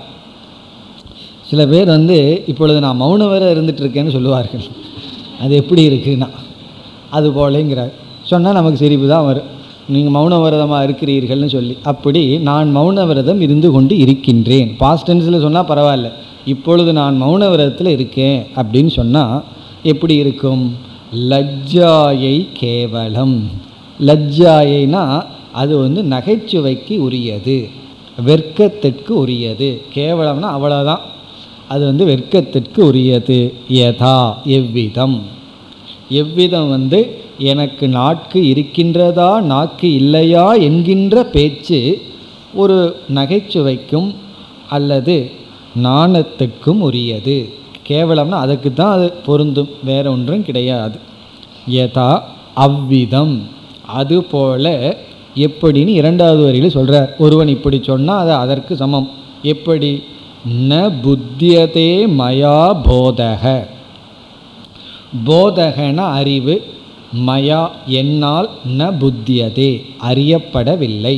சில பேர் வந்து இப்பொழுது நான் மௌன வர இருந்துகிட்ருக்கேன்னு சொல்லுவார்கள். அது எப்படி இருக்குன்னா அது போலங்கிறார். சொன்னால் நமக்கு சிரிப்பு தான் வரும். நீங்கள் மௌன விரதமாக இருக்கிறீர்கள்னு சொல்லி. அப்படி நான் மௌன விரதம் இருந்து கொண்டு இருக்கின்றேன். பாஸ்ட் டென்ஸில் சொன்னால் பரவாயில்ல, இப்பொழுது நான் மௌன விரதத்தில் இருக்கேன் அப்படின்னு சொன்னால் எப்படி இருக்கும்? லஜ்ஜாயை கேவலம். லஜ்ஜாயைனா அது வந்து நகைச்சுவைக்கு உரியது, வெட்கத்திற்கு உரியது. கேவலம்னா அவ்வளோதான், அது வந்து வெட்கத்திற்கு உரியது. யதா எவ்விதம், எவ்விதம் வந்து எனக்கு நாக்கு இருக்கின்றதா நாக்கு இல்லையா என்கின்ற பேச்சு ஒரு நகைச்சுவைக்கும் அல்லது நாணத்துக்கும் உரியது. கேவலம்னா அதுக்கு தான் அது பொருந்தும், வேற ஒன்றும் கிடையாது. யதா அவ்விதம், அதுபோல எப்படின்னு இரண்டாவது வரியில் சொல்கிறார். ஒருவன் இப்படி சொன்னால் அது அதற்கு சமம். எப்படி? ந புத்தியதே மயா போதக. போதகன அறிவு, மயா என்னால், ந புத்தியதே அறியப்படவில்லை.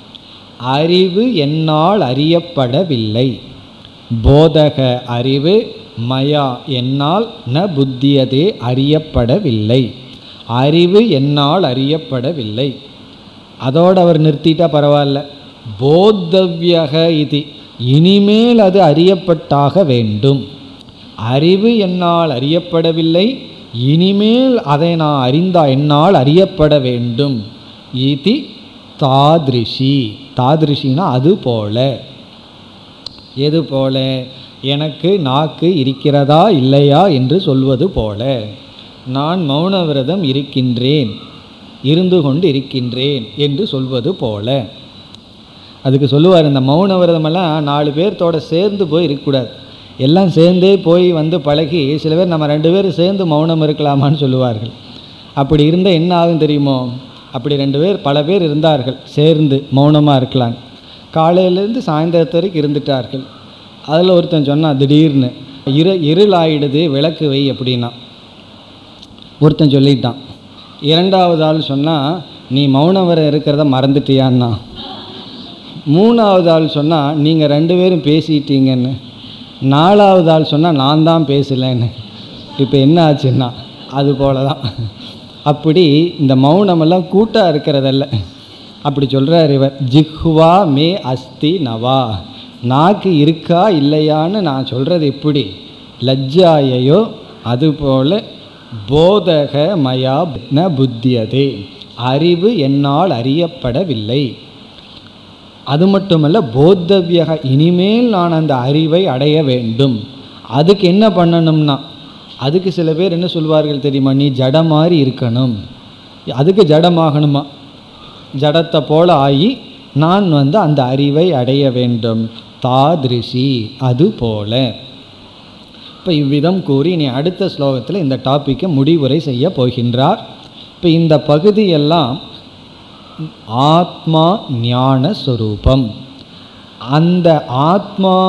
அறிவு என்னால் அறியப்படவில்லை. போதக அறிவு, மயா என்னால், ந புத்தியதே அறியப்படவில்லை. அறிவு என்னால் அறியப்படவில்லை. அதோடு அவர் நிறுத்திட்டா பரவாயில்ல. போத்தவ்யக இது, இனிமேல் அது அறியப்பட்டாக வேண்டும். அறிவு என்னால் அறியப்படவில்லை, இனிமேல் அதை நான் அறிந்தா என்னால் அறியப்பட வேண்டும். இதி தாத்ருஷி. தாத்ருஷினா அது போல. எது போல? எனக்கு நாக்கு இருக்கிறதா இல்லையா என்று சொல்வது போல. நான் மௌன விரதம் இருக்கின்றேன், இருந்து கொண்டு இருக்கின்றேன் என்று சொல்வது போல. அதுக்கு சொல்லுவார், இந்த மௌன விரதமெல்லாம் நாலு பேர்த்தோட சேர்ந்து போய் இருக்கக்கூடாது. எல்லாம் சேர்ந்தே போய் வந்து பழகி, சில பேர் நம்ம ரெண்டு பேரும் சேர்ந்து மௌனம் இருக்கலாமான்னு சொல்லுவார்கள். அப்படி இருந்தால் என்ன ஆகும் தெரியுமோ? அப்படி ரெண்டு பேர் பல பேர் இருந்தார்கள், சேர்ந்து மௌனமாக இருக்கலாம். காலையிலேருந்து சாயந்தரத்து வரைக்கும் இருந்துட்டார்கள். அதில் ஒருத்தன் சொன்னான் திடீர்னு, இரு இருள் ஆயிடுது விளக்கு வை அப்படின்னா. ஒருத்தன் சொல்லிட்டான். இரண்டாவது ஆள் சொன்னால், நீ மௌனம் வர இருக்கிறத மறந்துட்டியான்னா. மூணாவது ஆள் சொன்னால், நீங்கள் ரெண்டு பேரும் பேசிட்டீங்கன்னு. நாலாவது ஆள் சொன்னால், நான் தான் பேசலைன்னு. இப்போ என்ன ஆச்சுன்னா அது போல தான். அப்படி இந்த மௌனமெல்லாம் கூட்டாக இருக்கிறதல்ல. அப்படி சொல்கிறார் இவர். ஜிஹ்வா மே அஸ்தி நவா, நாக்கு இருக்கா இல்லையான்னு நான் சொல்கிறது எப்படி லஜ்ஜாயையோ அதுபோல் போதக மயா ந புத்தியதே, அறிவு என்னால் அறியப்படவில்லை. அது மட்டுமல்ல, போத்தவ்யக, இனிமேல் நான் அந்த அறிவை அடைய வேண்டும். அதுக்கு என்ன பண்ணணும்னா, அதுக்கு சில பேர் என்ன சொல்வார்கள் தெரியுமா? நீ ஜட மாதிரி இருக்கணும். அதுக்கு ஜடமாகணுமா? ஜடத்தை போல ஆகி நான் வந்து அந்த அறிவை அடைய வேண்டும். தாத்ருஷி, அது போல. இப்போ இவ்விதம் கூறி நீ அடுத்த ஸ்லோகத்தில் இந்த டாப்பிக்கை முடிவுரை செய்ய போகின்றார். இப்போ இந்த பகுதியெல்லாம் ஆத்மா ஞான ஸ்வரூபம், அந்த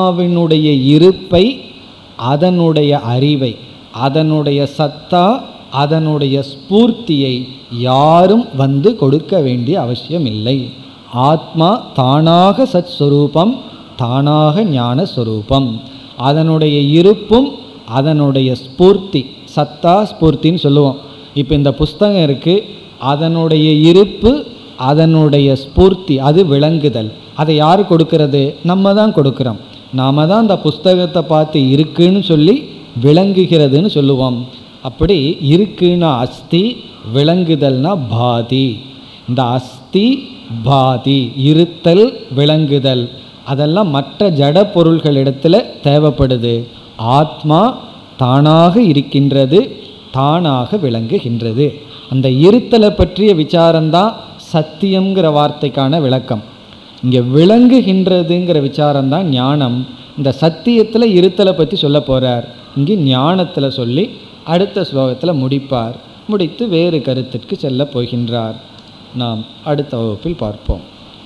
ஆத்மாவினுடைய இருப்பை, அதனுடைய அறிவை, அதனுடைய சத்தா, அதனுடைய ஸ்பூர்த்தியை யாரும் வந்து கொடுக்க வேண்டிய அவசியம் இல்லை. ஆத்மா தானாக சத் ஸ்வரூபம், தானாக ஞான ஸ்வரூபம். அதனுடைய இருப்பும் அதனுடைய ஸ்பூர்த்தி, சத்தா ஸ்பூர்த்தின்னு சொல்லுவோம். இப்போ இந்த புஸ்தகம் இருக்குது, அதனுடைய இருப்பு அதனுடைய ஸ்பூர்த்தி, அது விளங்குதல். அதை யார் கொடுக்கறது? நம்ம தான் கொடுக்குறோம். நாம் தான் அந்த புஸ்தகத்தை பார்த்து இருக்குன்னு சொல்லி விளங்குகிறதுன்னு சொல்லுவோம். அப்படி இருக்குன்னா அஸ்தி, விளங்குதல்னா பாதி. இந்த அஸ்தி பாதி, இருத்தல் விளங்குதல், அதெல்லாம் மற்ற ஜட பொருள்களிடத்தில் தேவைப்படுது. ஆத்மா தானாக இருக்கின்றது, தானாக விளங்குகின்றது. அந்த இருத்தலை பற்றிய விசாரம்தான் சத்தியம்ங்கிற வார்த்தைக்கான விளக்கம். இங்கே விளங்குகின்றதுங்கிற விசாரம்தான் ஞானம். இந்த சத்தியத்தில் இருத்தலை பற்றி சொல்ல போகிறார், இங்கே ஞானத்தில் சொல்லி அடுத்த ஸ்லோகத்தில் முடிப்பார். முடித்து வேறு கருத்திற்கு செல்ல போகின்றார். நாம் அடுத்த வகுப்பில் பார்ப்போம்.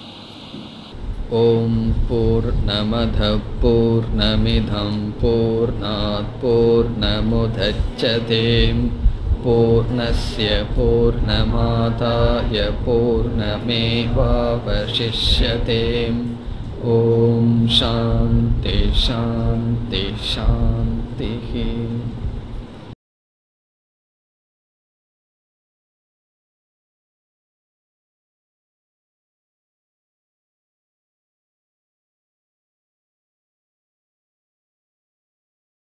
ஓம் பூர்ணமத பூர்ணமிதம் பூர்ணாத் பூர்ணமுதச்யதே பூர்ணஸ்ய பூர்ணமாதாய பூர்ணமேவாவசிஷ்யதே. ஓம் சாந்தி சாந்தி சாந்தி.